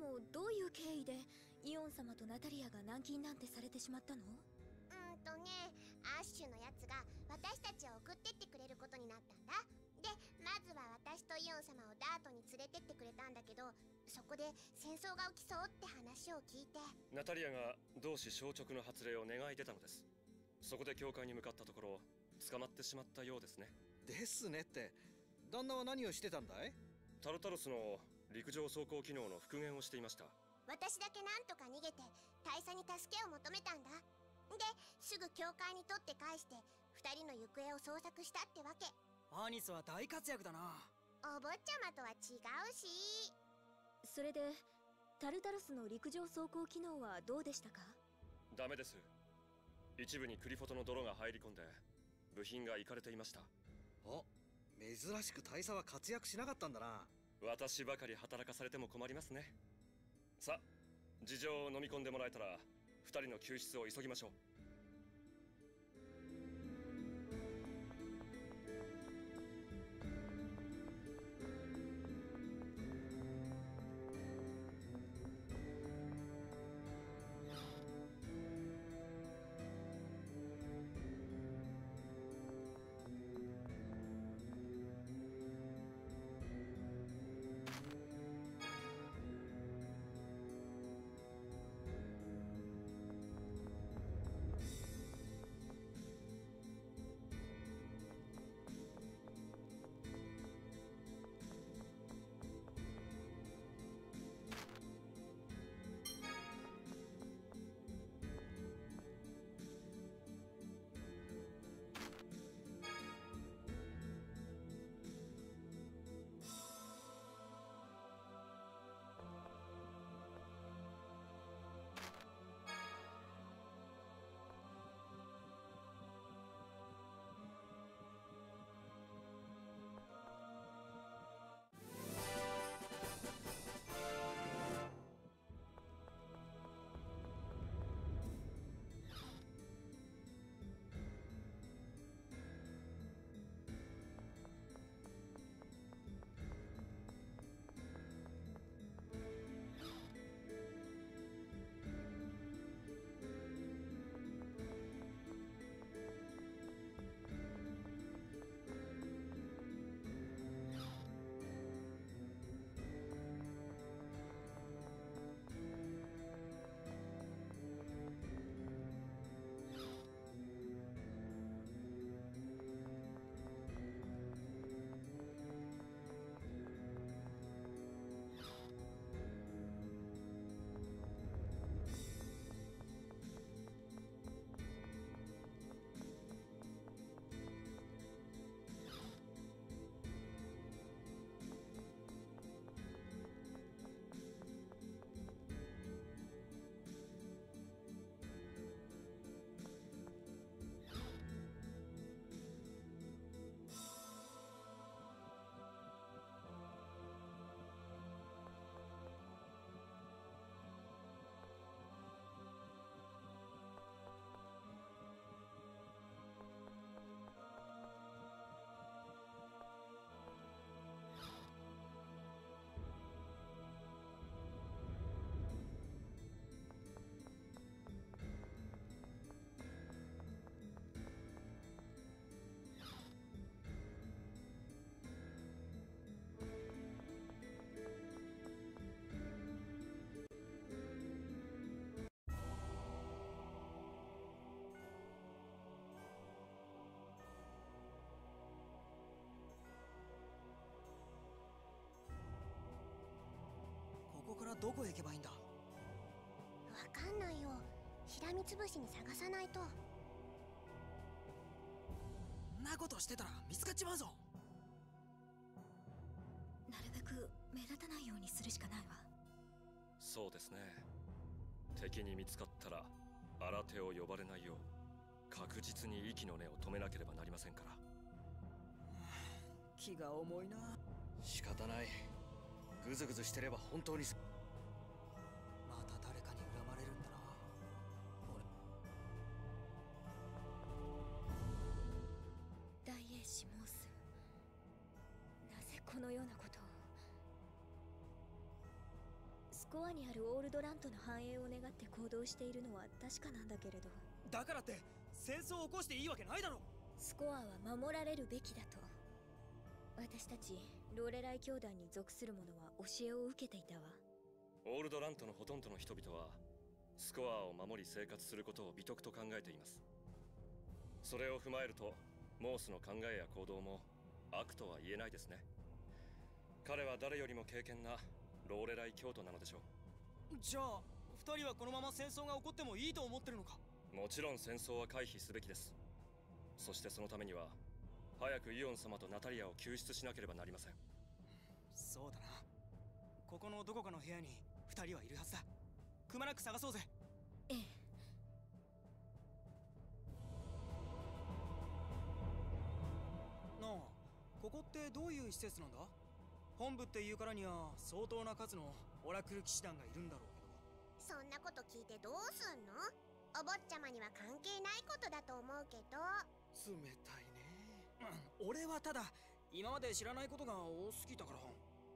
もどういう経緯でイオン様とナタリアが軟禁なんてされてしまったの？ アッシュのやつが私たちを送ってってくれることになったんだ。で、まずは私とイオン様をダートに連れてってくれたんだけど、そこで戦争が起きそうって話を聞いて、 ナタリアが同志消直の発令を願い出たのです。そこで教会に向かったところ捕まってしまったようですね。 ですねって、旦那は何をしてたんだい？ タルタロスの陸上走行機能の復元をしていました。 私だけなんとか逃げて大佐に助けを求めたんだ。ですぐ教会に取って返して2人の行方を捜索したってわけ。 アニスは大活躍だな。 お坊ちゃまとは違うし。 それでタルタロスの陸上走行機能はどうでしたか？ ダメです。一部にクリフォトの泥が入り込んで部品がいかれていました。 お、珍しく大佐は活躍しなかったんだな。 私ばかり働かされても困りますね。さあ、事情を飲み込んでもらえたら2人の救出を急ぎましょう。 ここからどこへ行けばいいんだ？ わかんないよ。しらみつぶしに探さないと。 んなことしてたら見つかっちまうぞ。 なるべく目立たないようにするしかないわ。 そうですね。敵に見つかったら新手を呼ばれないよう確実に息の根を止めなければなりませんから。 気が重いな。 仕方ない。グズグズしてれば本当に。 また誰かに恨まれるんだな。 大英氏モース、なぜこのようなことを。 コアにあるオールドラントの繁栄を願って行動しているのは確かなんだけれど、 だからって戦争を起こしていいわけないだろ。 スコアは守られるべきだと。私たちローレライ教団に属する者は教えを受けていたわ。 オールドラントのほとんどの人々はスコアを守り生活することを美徳と考えています。それを踏まえるとモースの考えや行動も悪とは言えないですね。彼は誰よりも敬虔なローレライ教徒なのでしょう。 じゃあ2人はこのまま戦争が起こってもいいと思ってるのか。 もちろん戦争は回避すべきです。そしてそのためには早くイオン様とナタリアを救出しなければなりません。 そうだな。ここのどこかの部屋に2人はいるはずだ。くまなく探そうぜ。 ええ。 なあ、ここってどういう施設なんだ。本部っていうからには相当な数のオラクル騎士団がいるんだろうけど。 そんなこと聞いてどうすんの？お坊ちゃまには関係ないことだと思うけど。 冷たいね。 俺はただ今まで知らないことが多すぎたから。 ま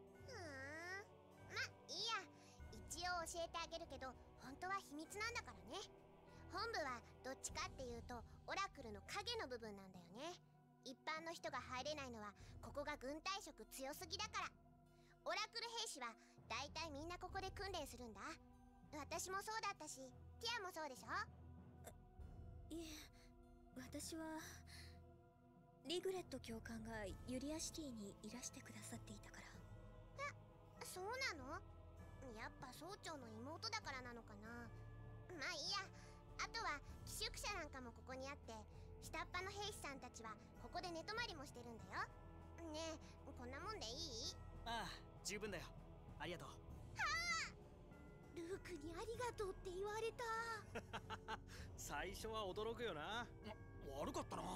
いいや、一応教えてあげるけど本当は秘密なんだからね。本部はどっちかっていうとオラクルの影の部分なんだよね。一般の人が入れないのはここが軍隊色強すぎだから。オラクル兵士はだいたいみんなここで訓練するんだ。私もそうだったし、ティアもそうでしょ？ いえ、私はリグレット教官がユリアシティにいらしてくださっていたから。 そうなの？やっぱ総長の妹だからなのかな。まあいいや。あとは寄宿舎なんかもここにあって、下っ端の兵士さんたちはここで寝泊まりもしてるんだよ。ねえ、こんなもんでいい？ ああ、十分だよ。ありがとう。 ルークにありがとうって言われた。 最初は驚くよな。 悪かったな。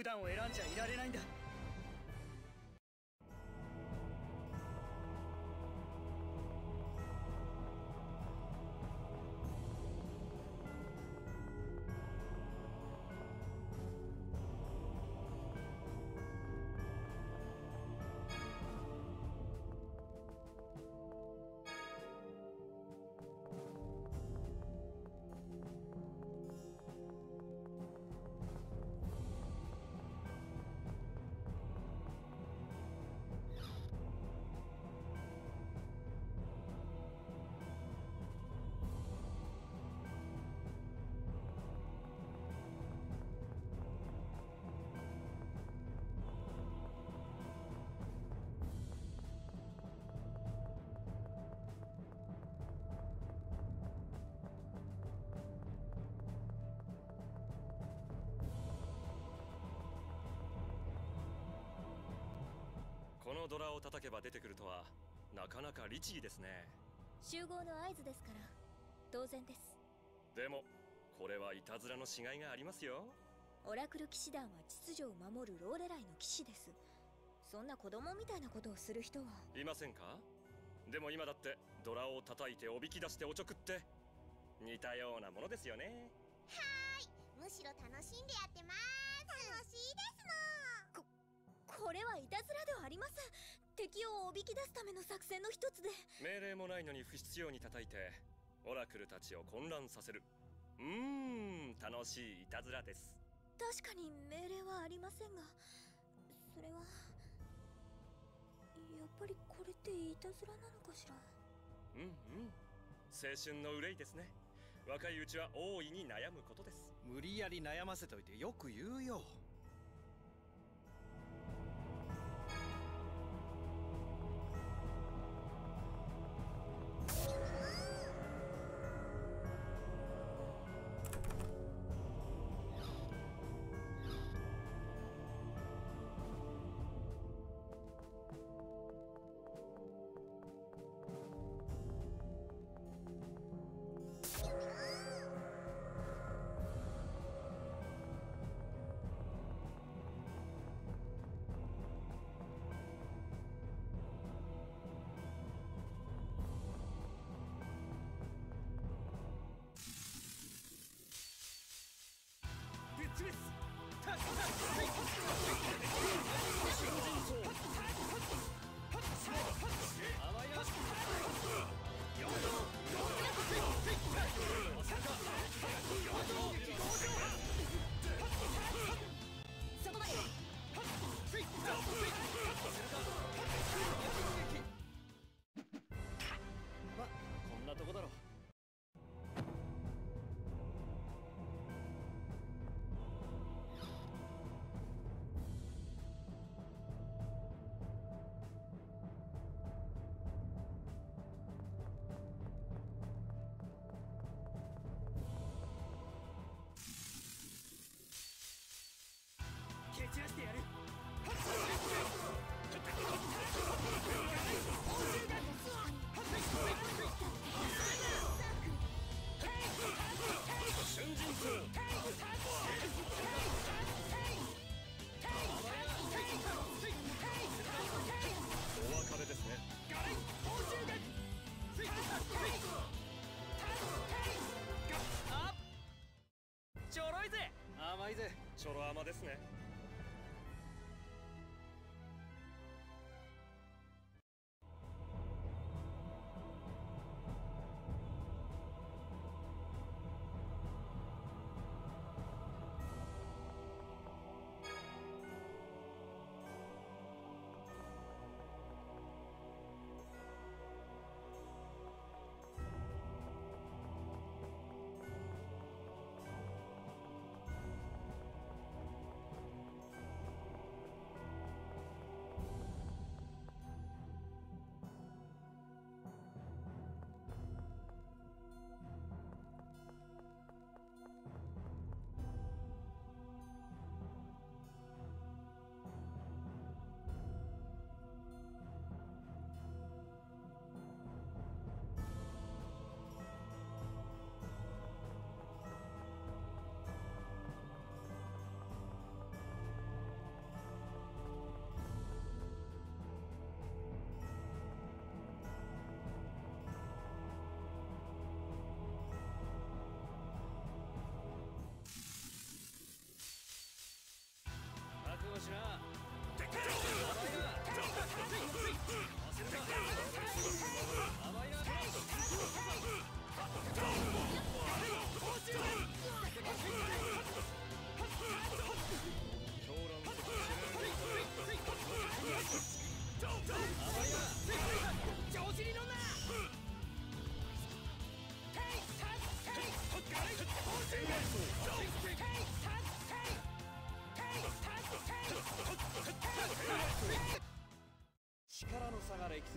段を選んじゃいられないんだ。 このドラを叩けば出てくるとはなかなか律儀ですね。 集合の合図ですから当然です。 でもこれはいたずらのしがいがありますよ。 オラクル騎士団は秩序を守るローレライの騎士です。そんな子供みたいなことをする人はいませんか。でも今だってドラを叩いておびき出しておちょくって似たようなものですよね。 はーい、むしろ楽しんでやってます。楽しいですの。 これはいたずらではありません。敵をおびき出すための作戦の一つで。 命令もないのに不必要に叩いてオラクルたちを混乱させる。楽しいいたずらです。 確かに命令はありませんが、それはやっぱりこれっていたずらなのかしら。 青春の憂いですね。若いうちは大いに悩むことです。 無理やり悩ませといてよく言うよ。 こんなとこだろ。 蹴散らしてやる。 お別れですね。 ちょろいぜ。 甘いぜ。 ちょろ甘ですね。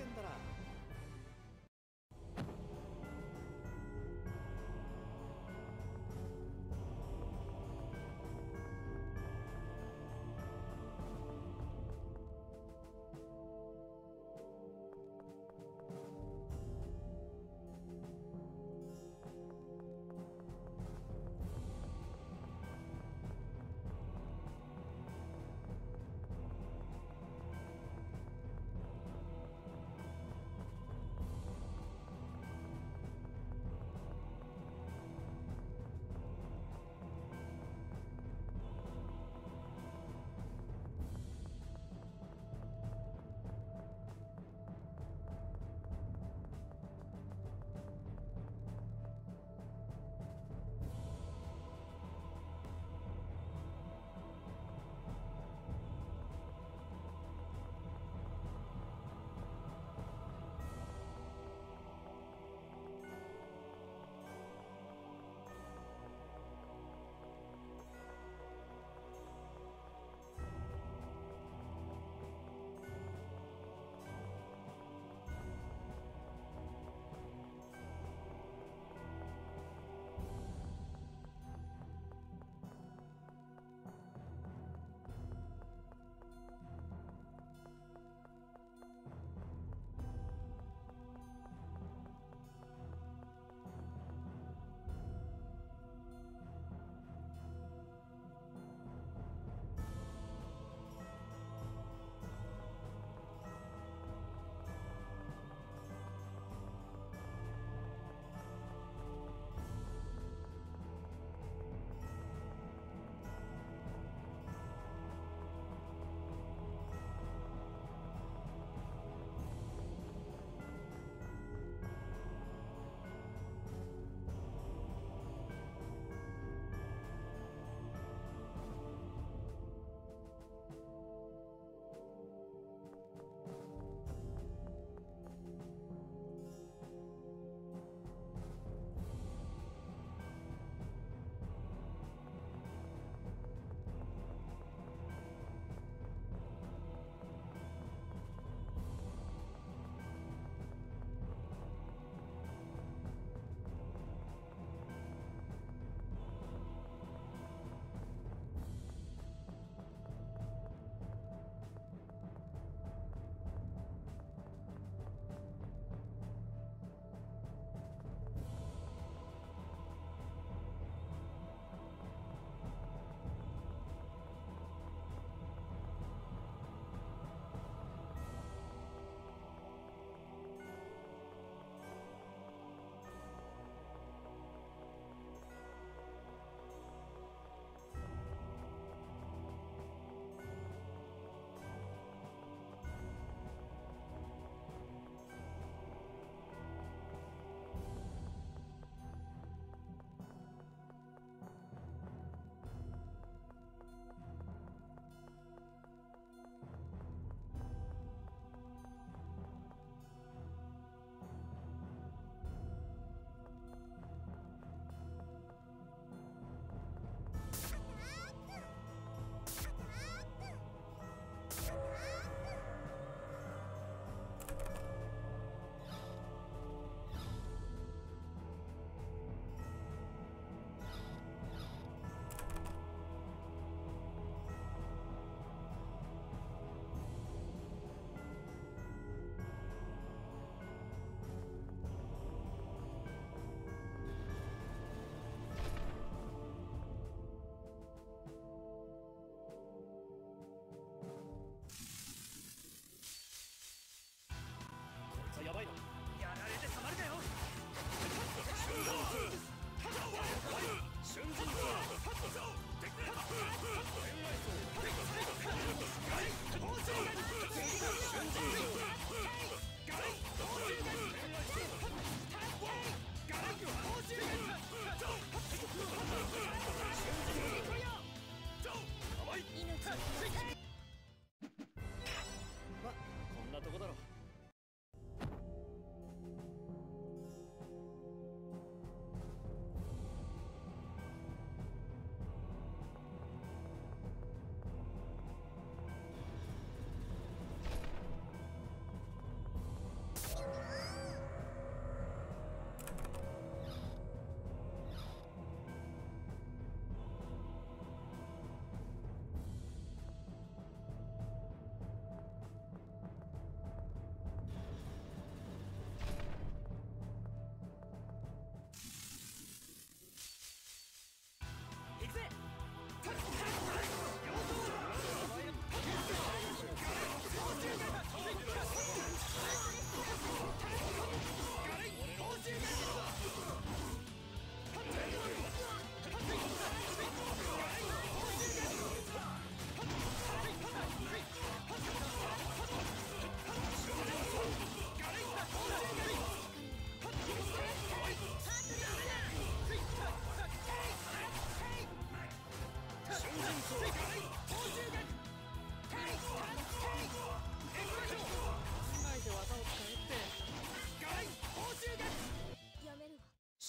然だな。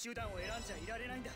手段を選んじゃいられないんだ。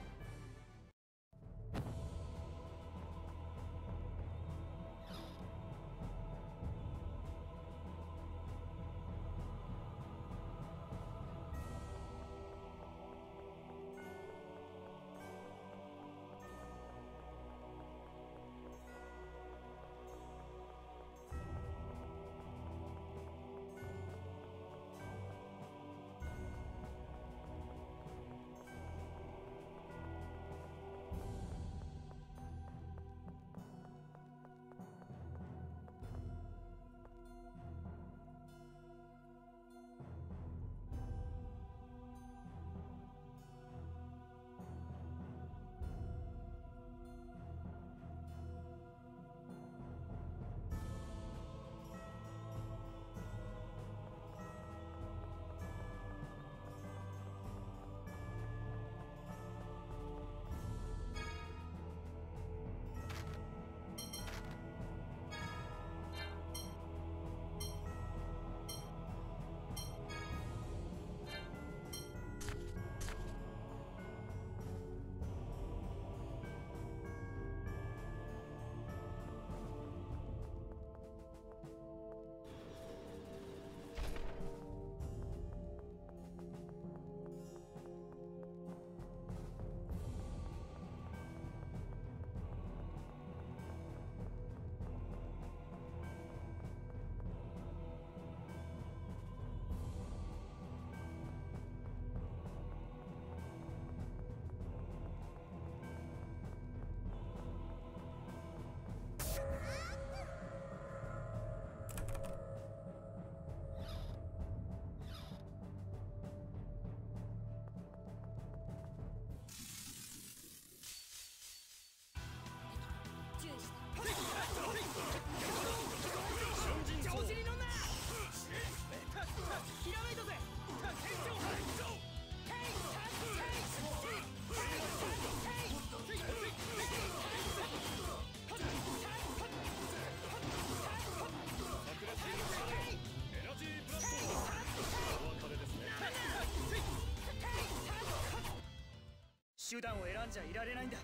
手段を選んじゃいられないんだ。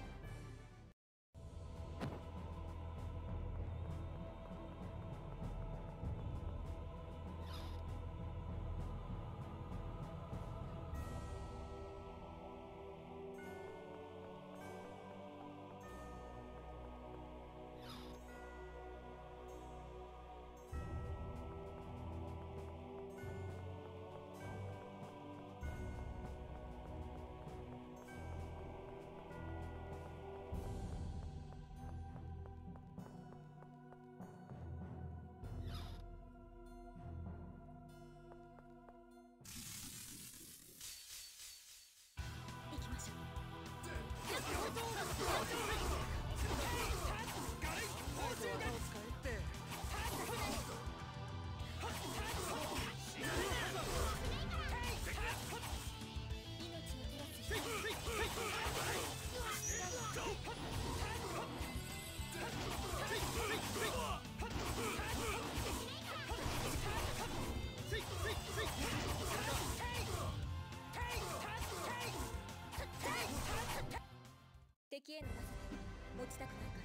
敵への技で持ちたくないから。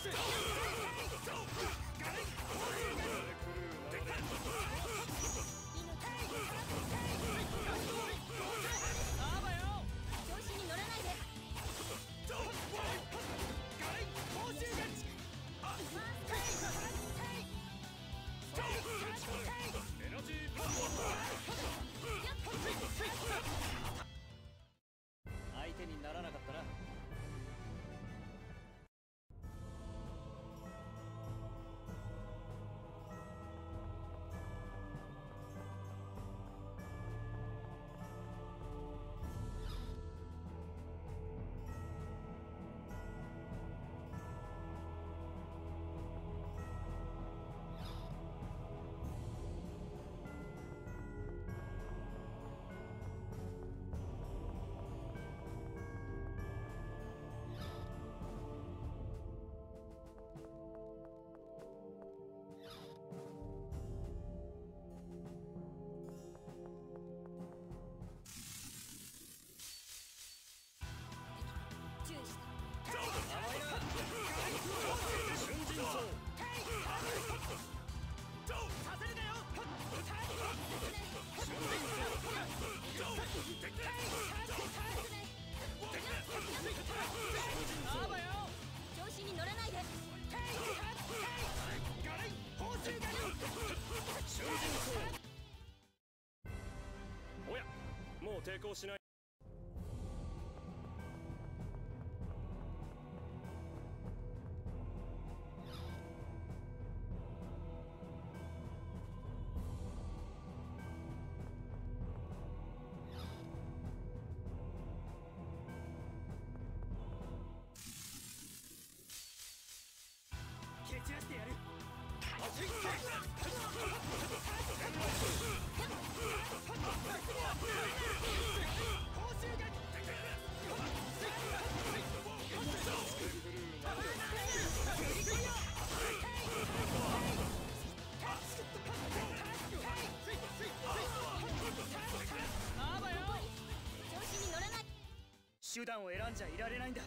相手にならなかったな。 おや、もう抵抗しない。 蹴散らしてやる。手段を選んじゃいられないんだ。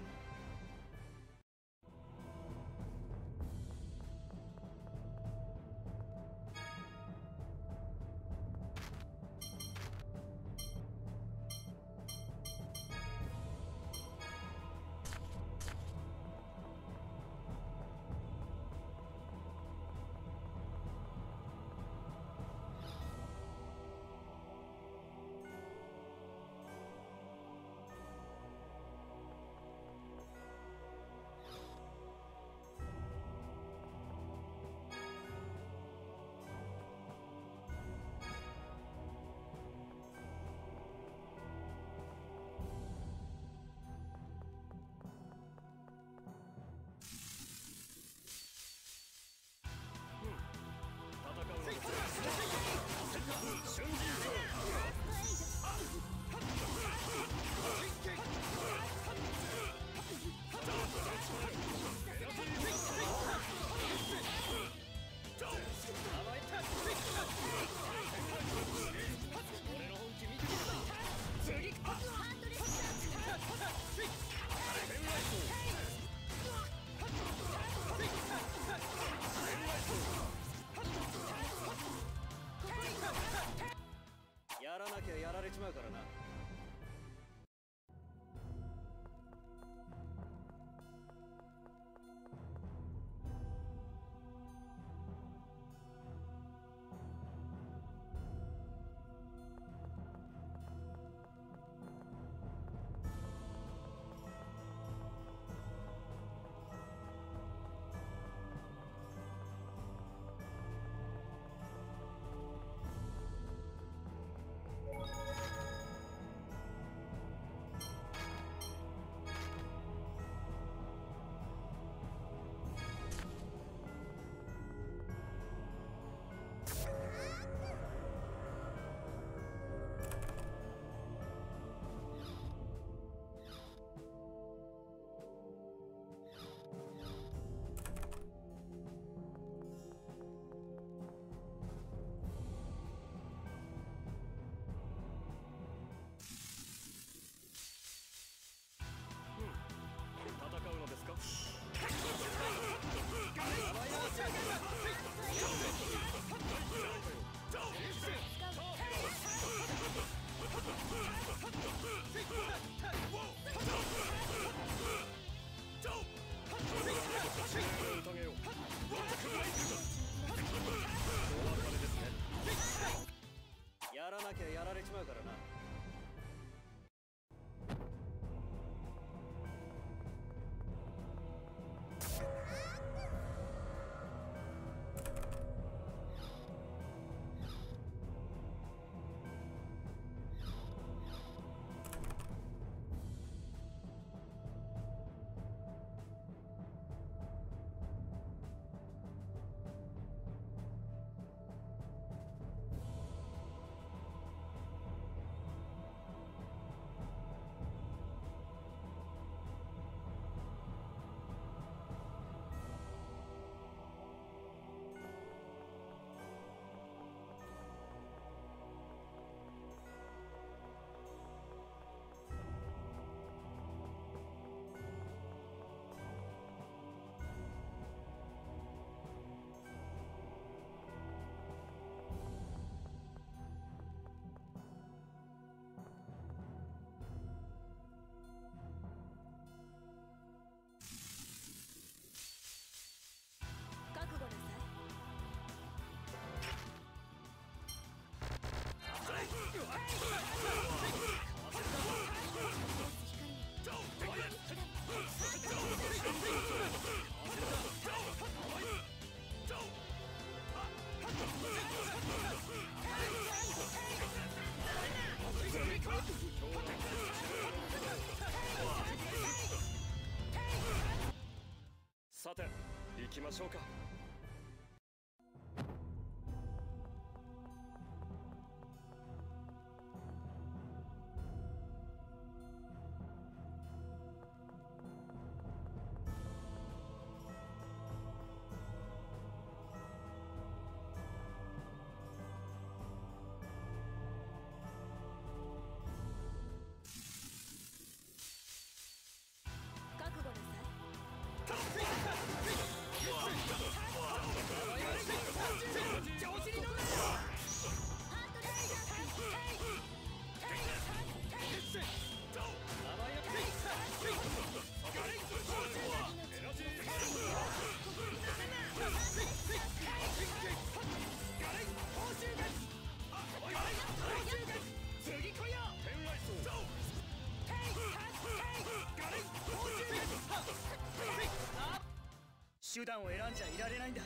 やらなきゃやられちまうからな。 きましょうか。 覚悟なさい。 手段を選んじゃいられないんだ。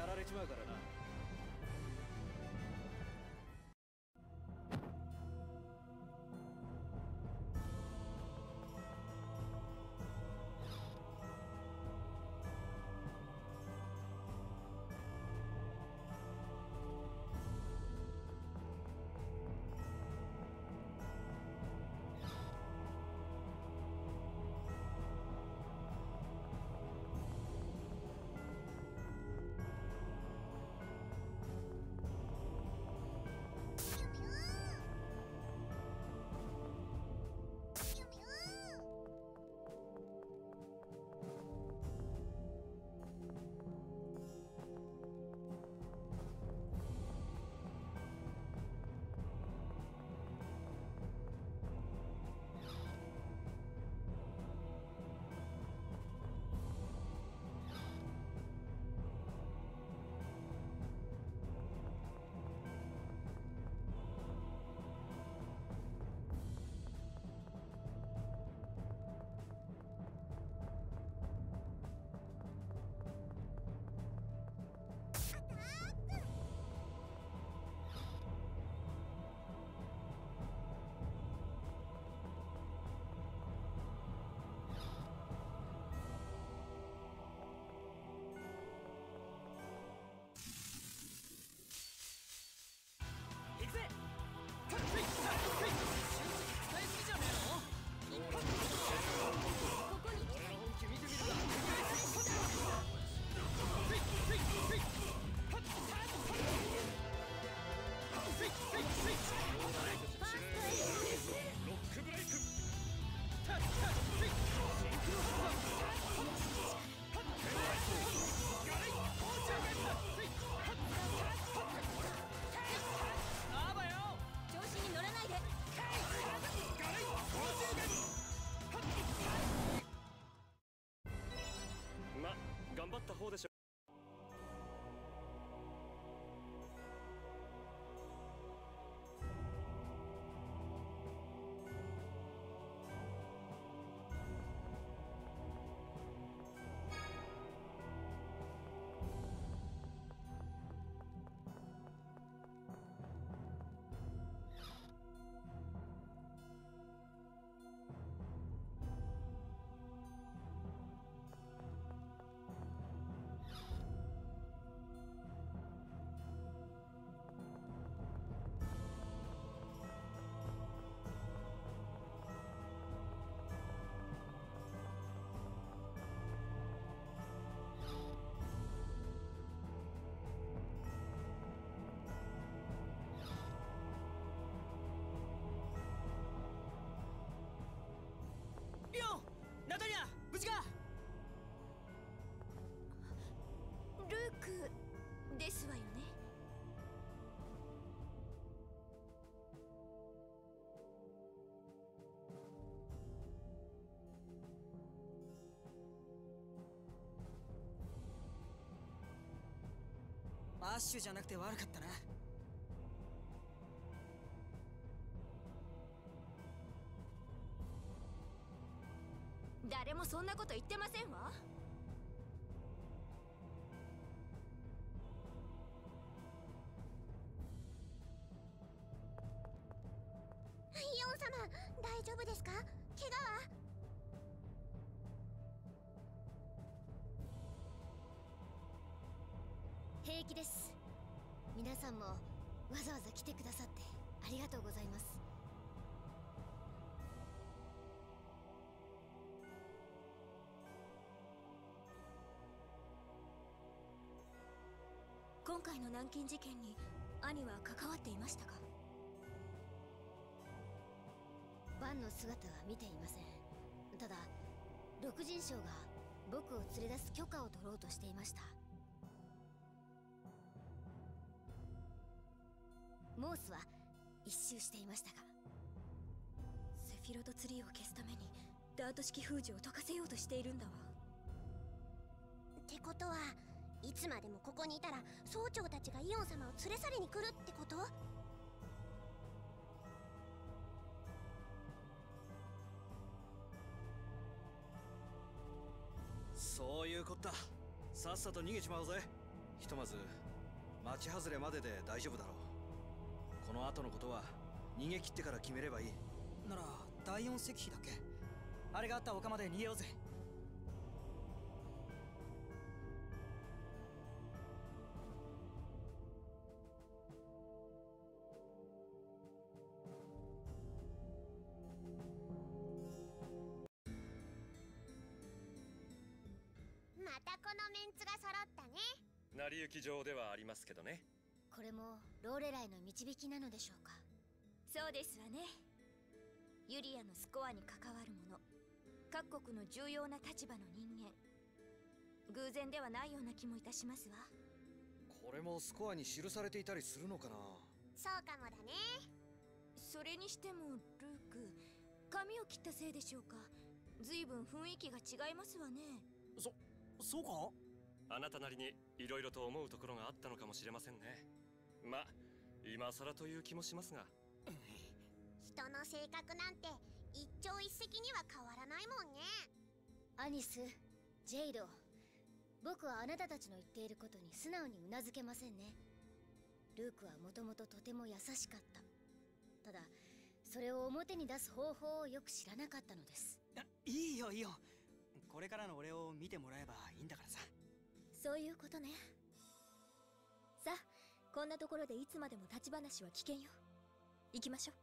やられちまうからな。 頑張った方でしょ。 リオン、ナタリア、無事か？ ルークですわよね。 アッシュじゃなくて悪かったな。 誰もそんなこと言ってませんわ。 イオン様、大丈夫ですか？怪我は？ 平気です。皆さんもわざわざ来てくださってありがとうございます。今回の軟禁事件に兄は関わっていましたか？バンの姿は見ていません。ただ六人将が僕を連れ出す許可を取ろうとしていました。モースは一周していましたが、セフィロトツリーを消すためにダート式封じを解かせようとしているんだわ。 ってことは、いつまでもここにいたら総長たちがイオン様を連れ去りに来るってこと？ そういうこった。さっさと逃げちまおうぜ。 ひとまず町外れまでで大丈夫だろう。この後のことは逃げ切ってから決めればいい。 なら第4石碑だっけ？あれがあった丘まで逃げようぜ。 またこのメンツが揃ったね。 成り行き上ではありますけどね。 これもローレライの導きなのでしょうか。 そうですわね。ユリアのスコアに関わるもの、各国の重要な立場の人間、偶然ではないような気もいたしますわ。 これもスコアに記されていたりするのかな。 そうかもだね。 それにしてもルーク、髪を切ったせいでしょうか。随分雰囲気が違いますわね。 そうか？ あなたなりにいろいろと思うところがあったのかもしれませんね。ま、今更という気もしますが。 人の性格なんて一朝一夕には変わらないもんね。 アニス、ジェイド、僕はあなたたちの言っていることに素直にうなずけませんね。ルークはもともととても優しかった。ただそれを表に出す方法をよく知らなかったのです。 いいよいいよ、これからの俺を見てもらえばいいんだからさ。 そういうことね。さあ、こんなところでいつまでも立ち話は危険よ。行きましょう。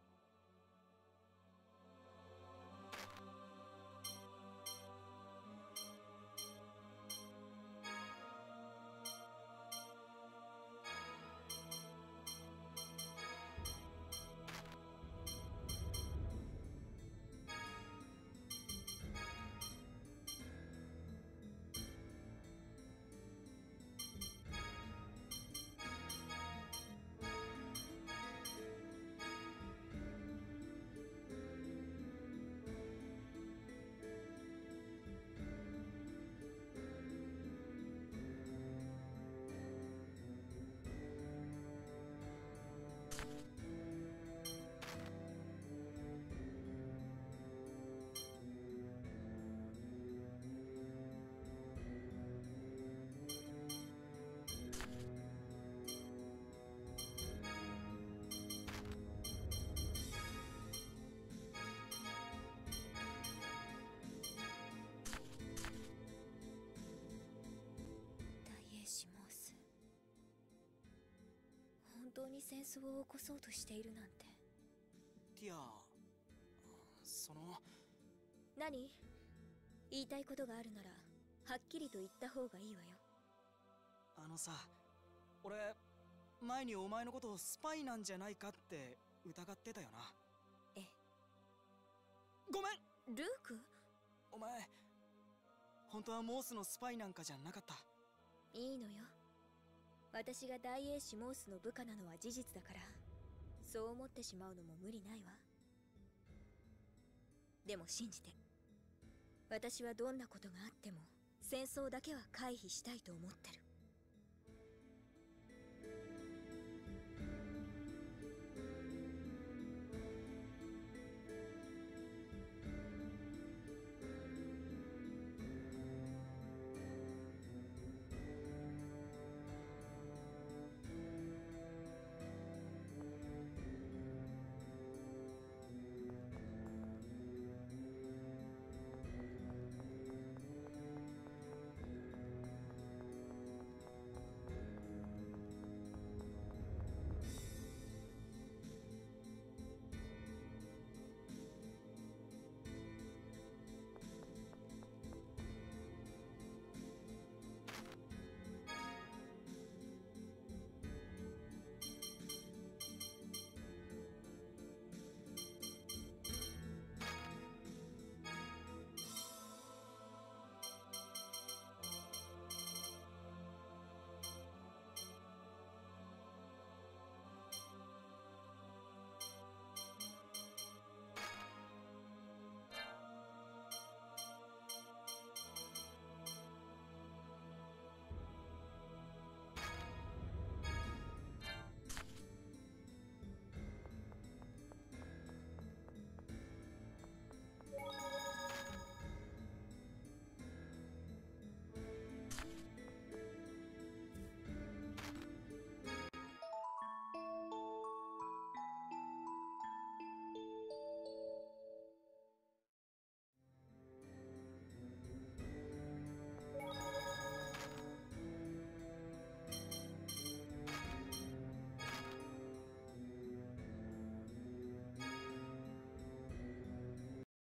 本当に戦争を起こそうとしているなんて。 ティア、 何？言いたいことがあるならはっきりと言った方がいいわよ。 俺前にお前のことをスパイなんじゃないかって疑ってたよな。 え、 ごめんルーク。 お前本当はモースのスパイなんかじゃなかった。 いいのよ。私が大英士モースの部下なのは事実だから、そう思ってしまうのも無理ないわ。でも信じて、私はどんなことがあっても戦争だけは回避したいと思ってる。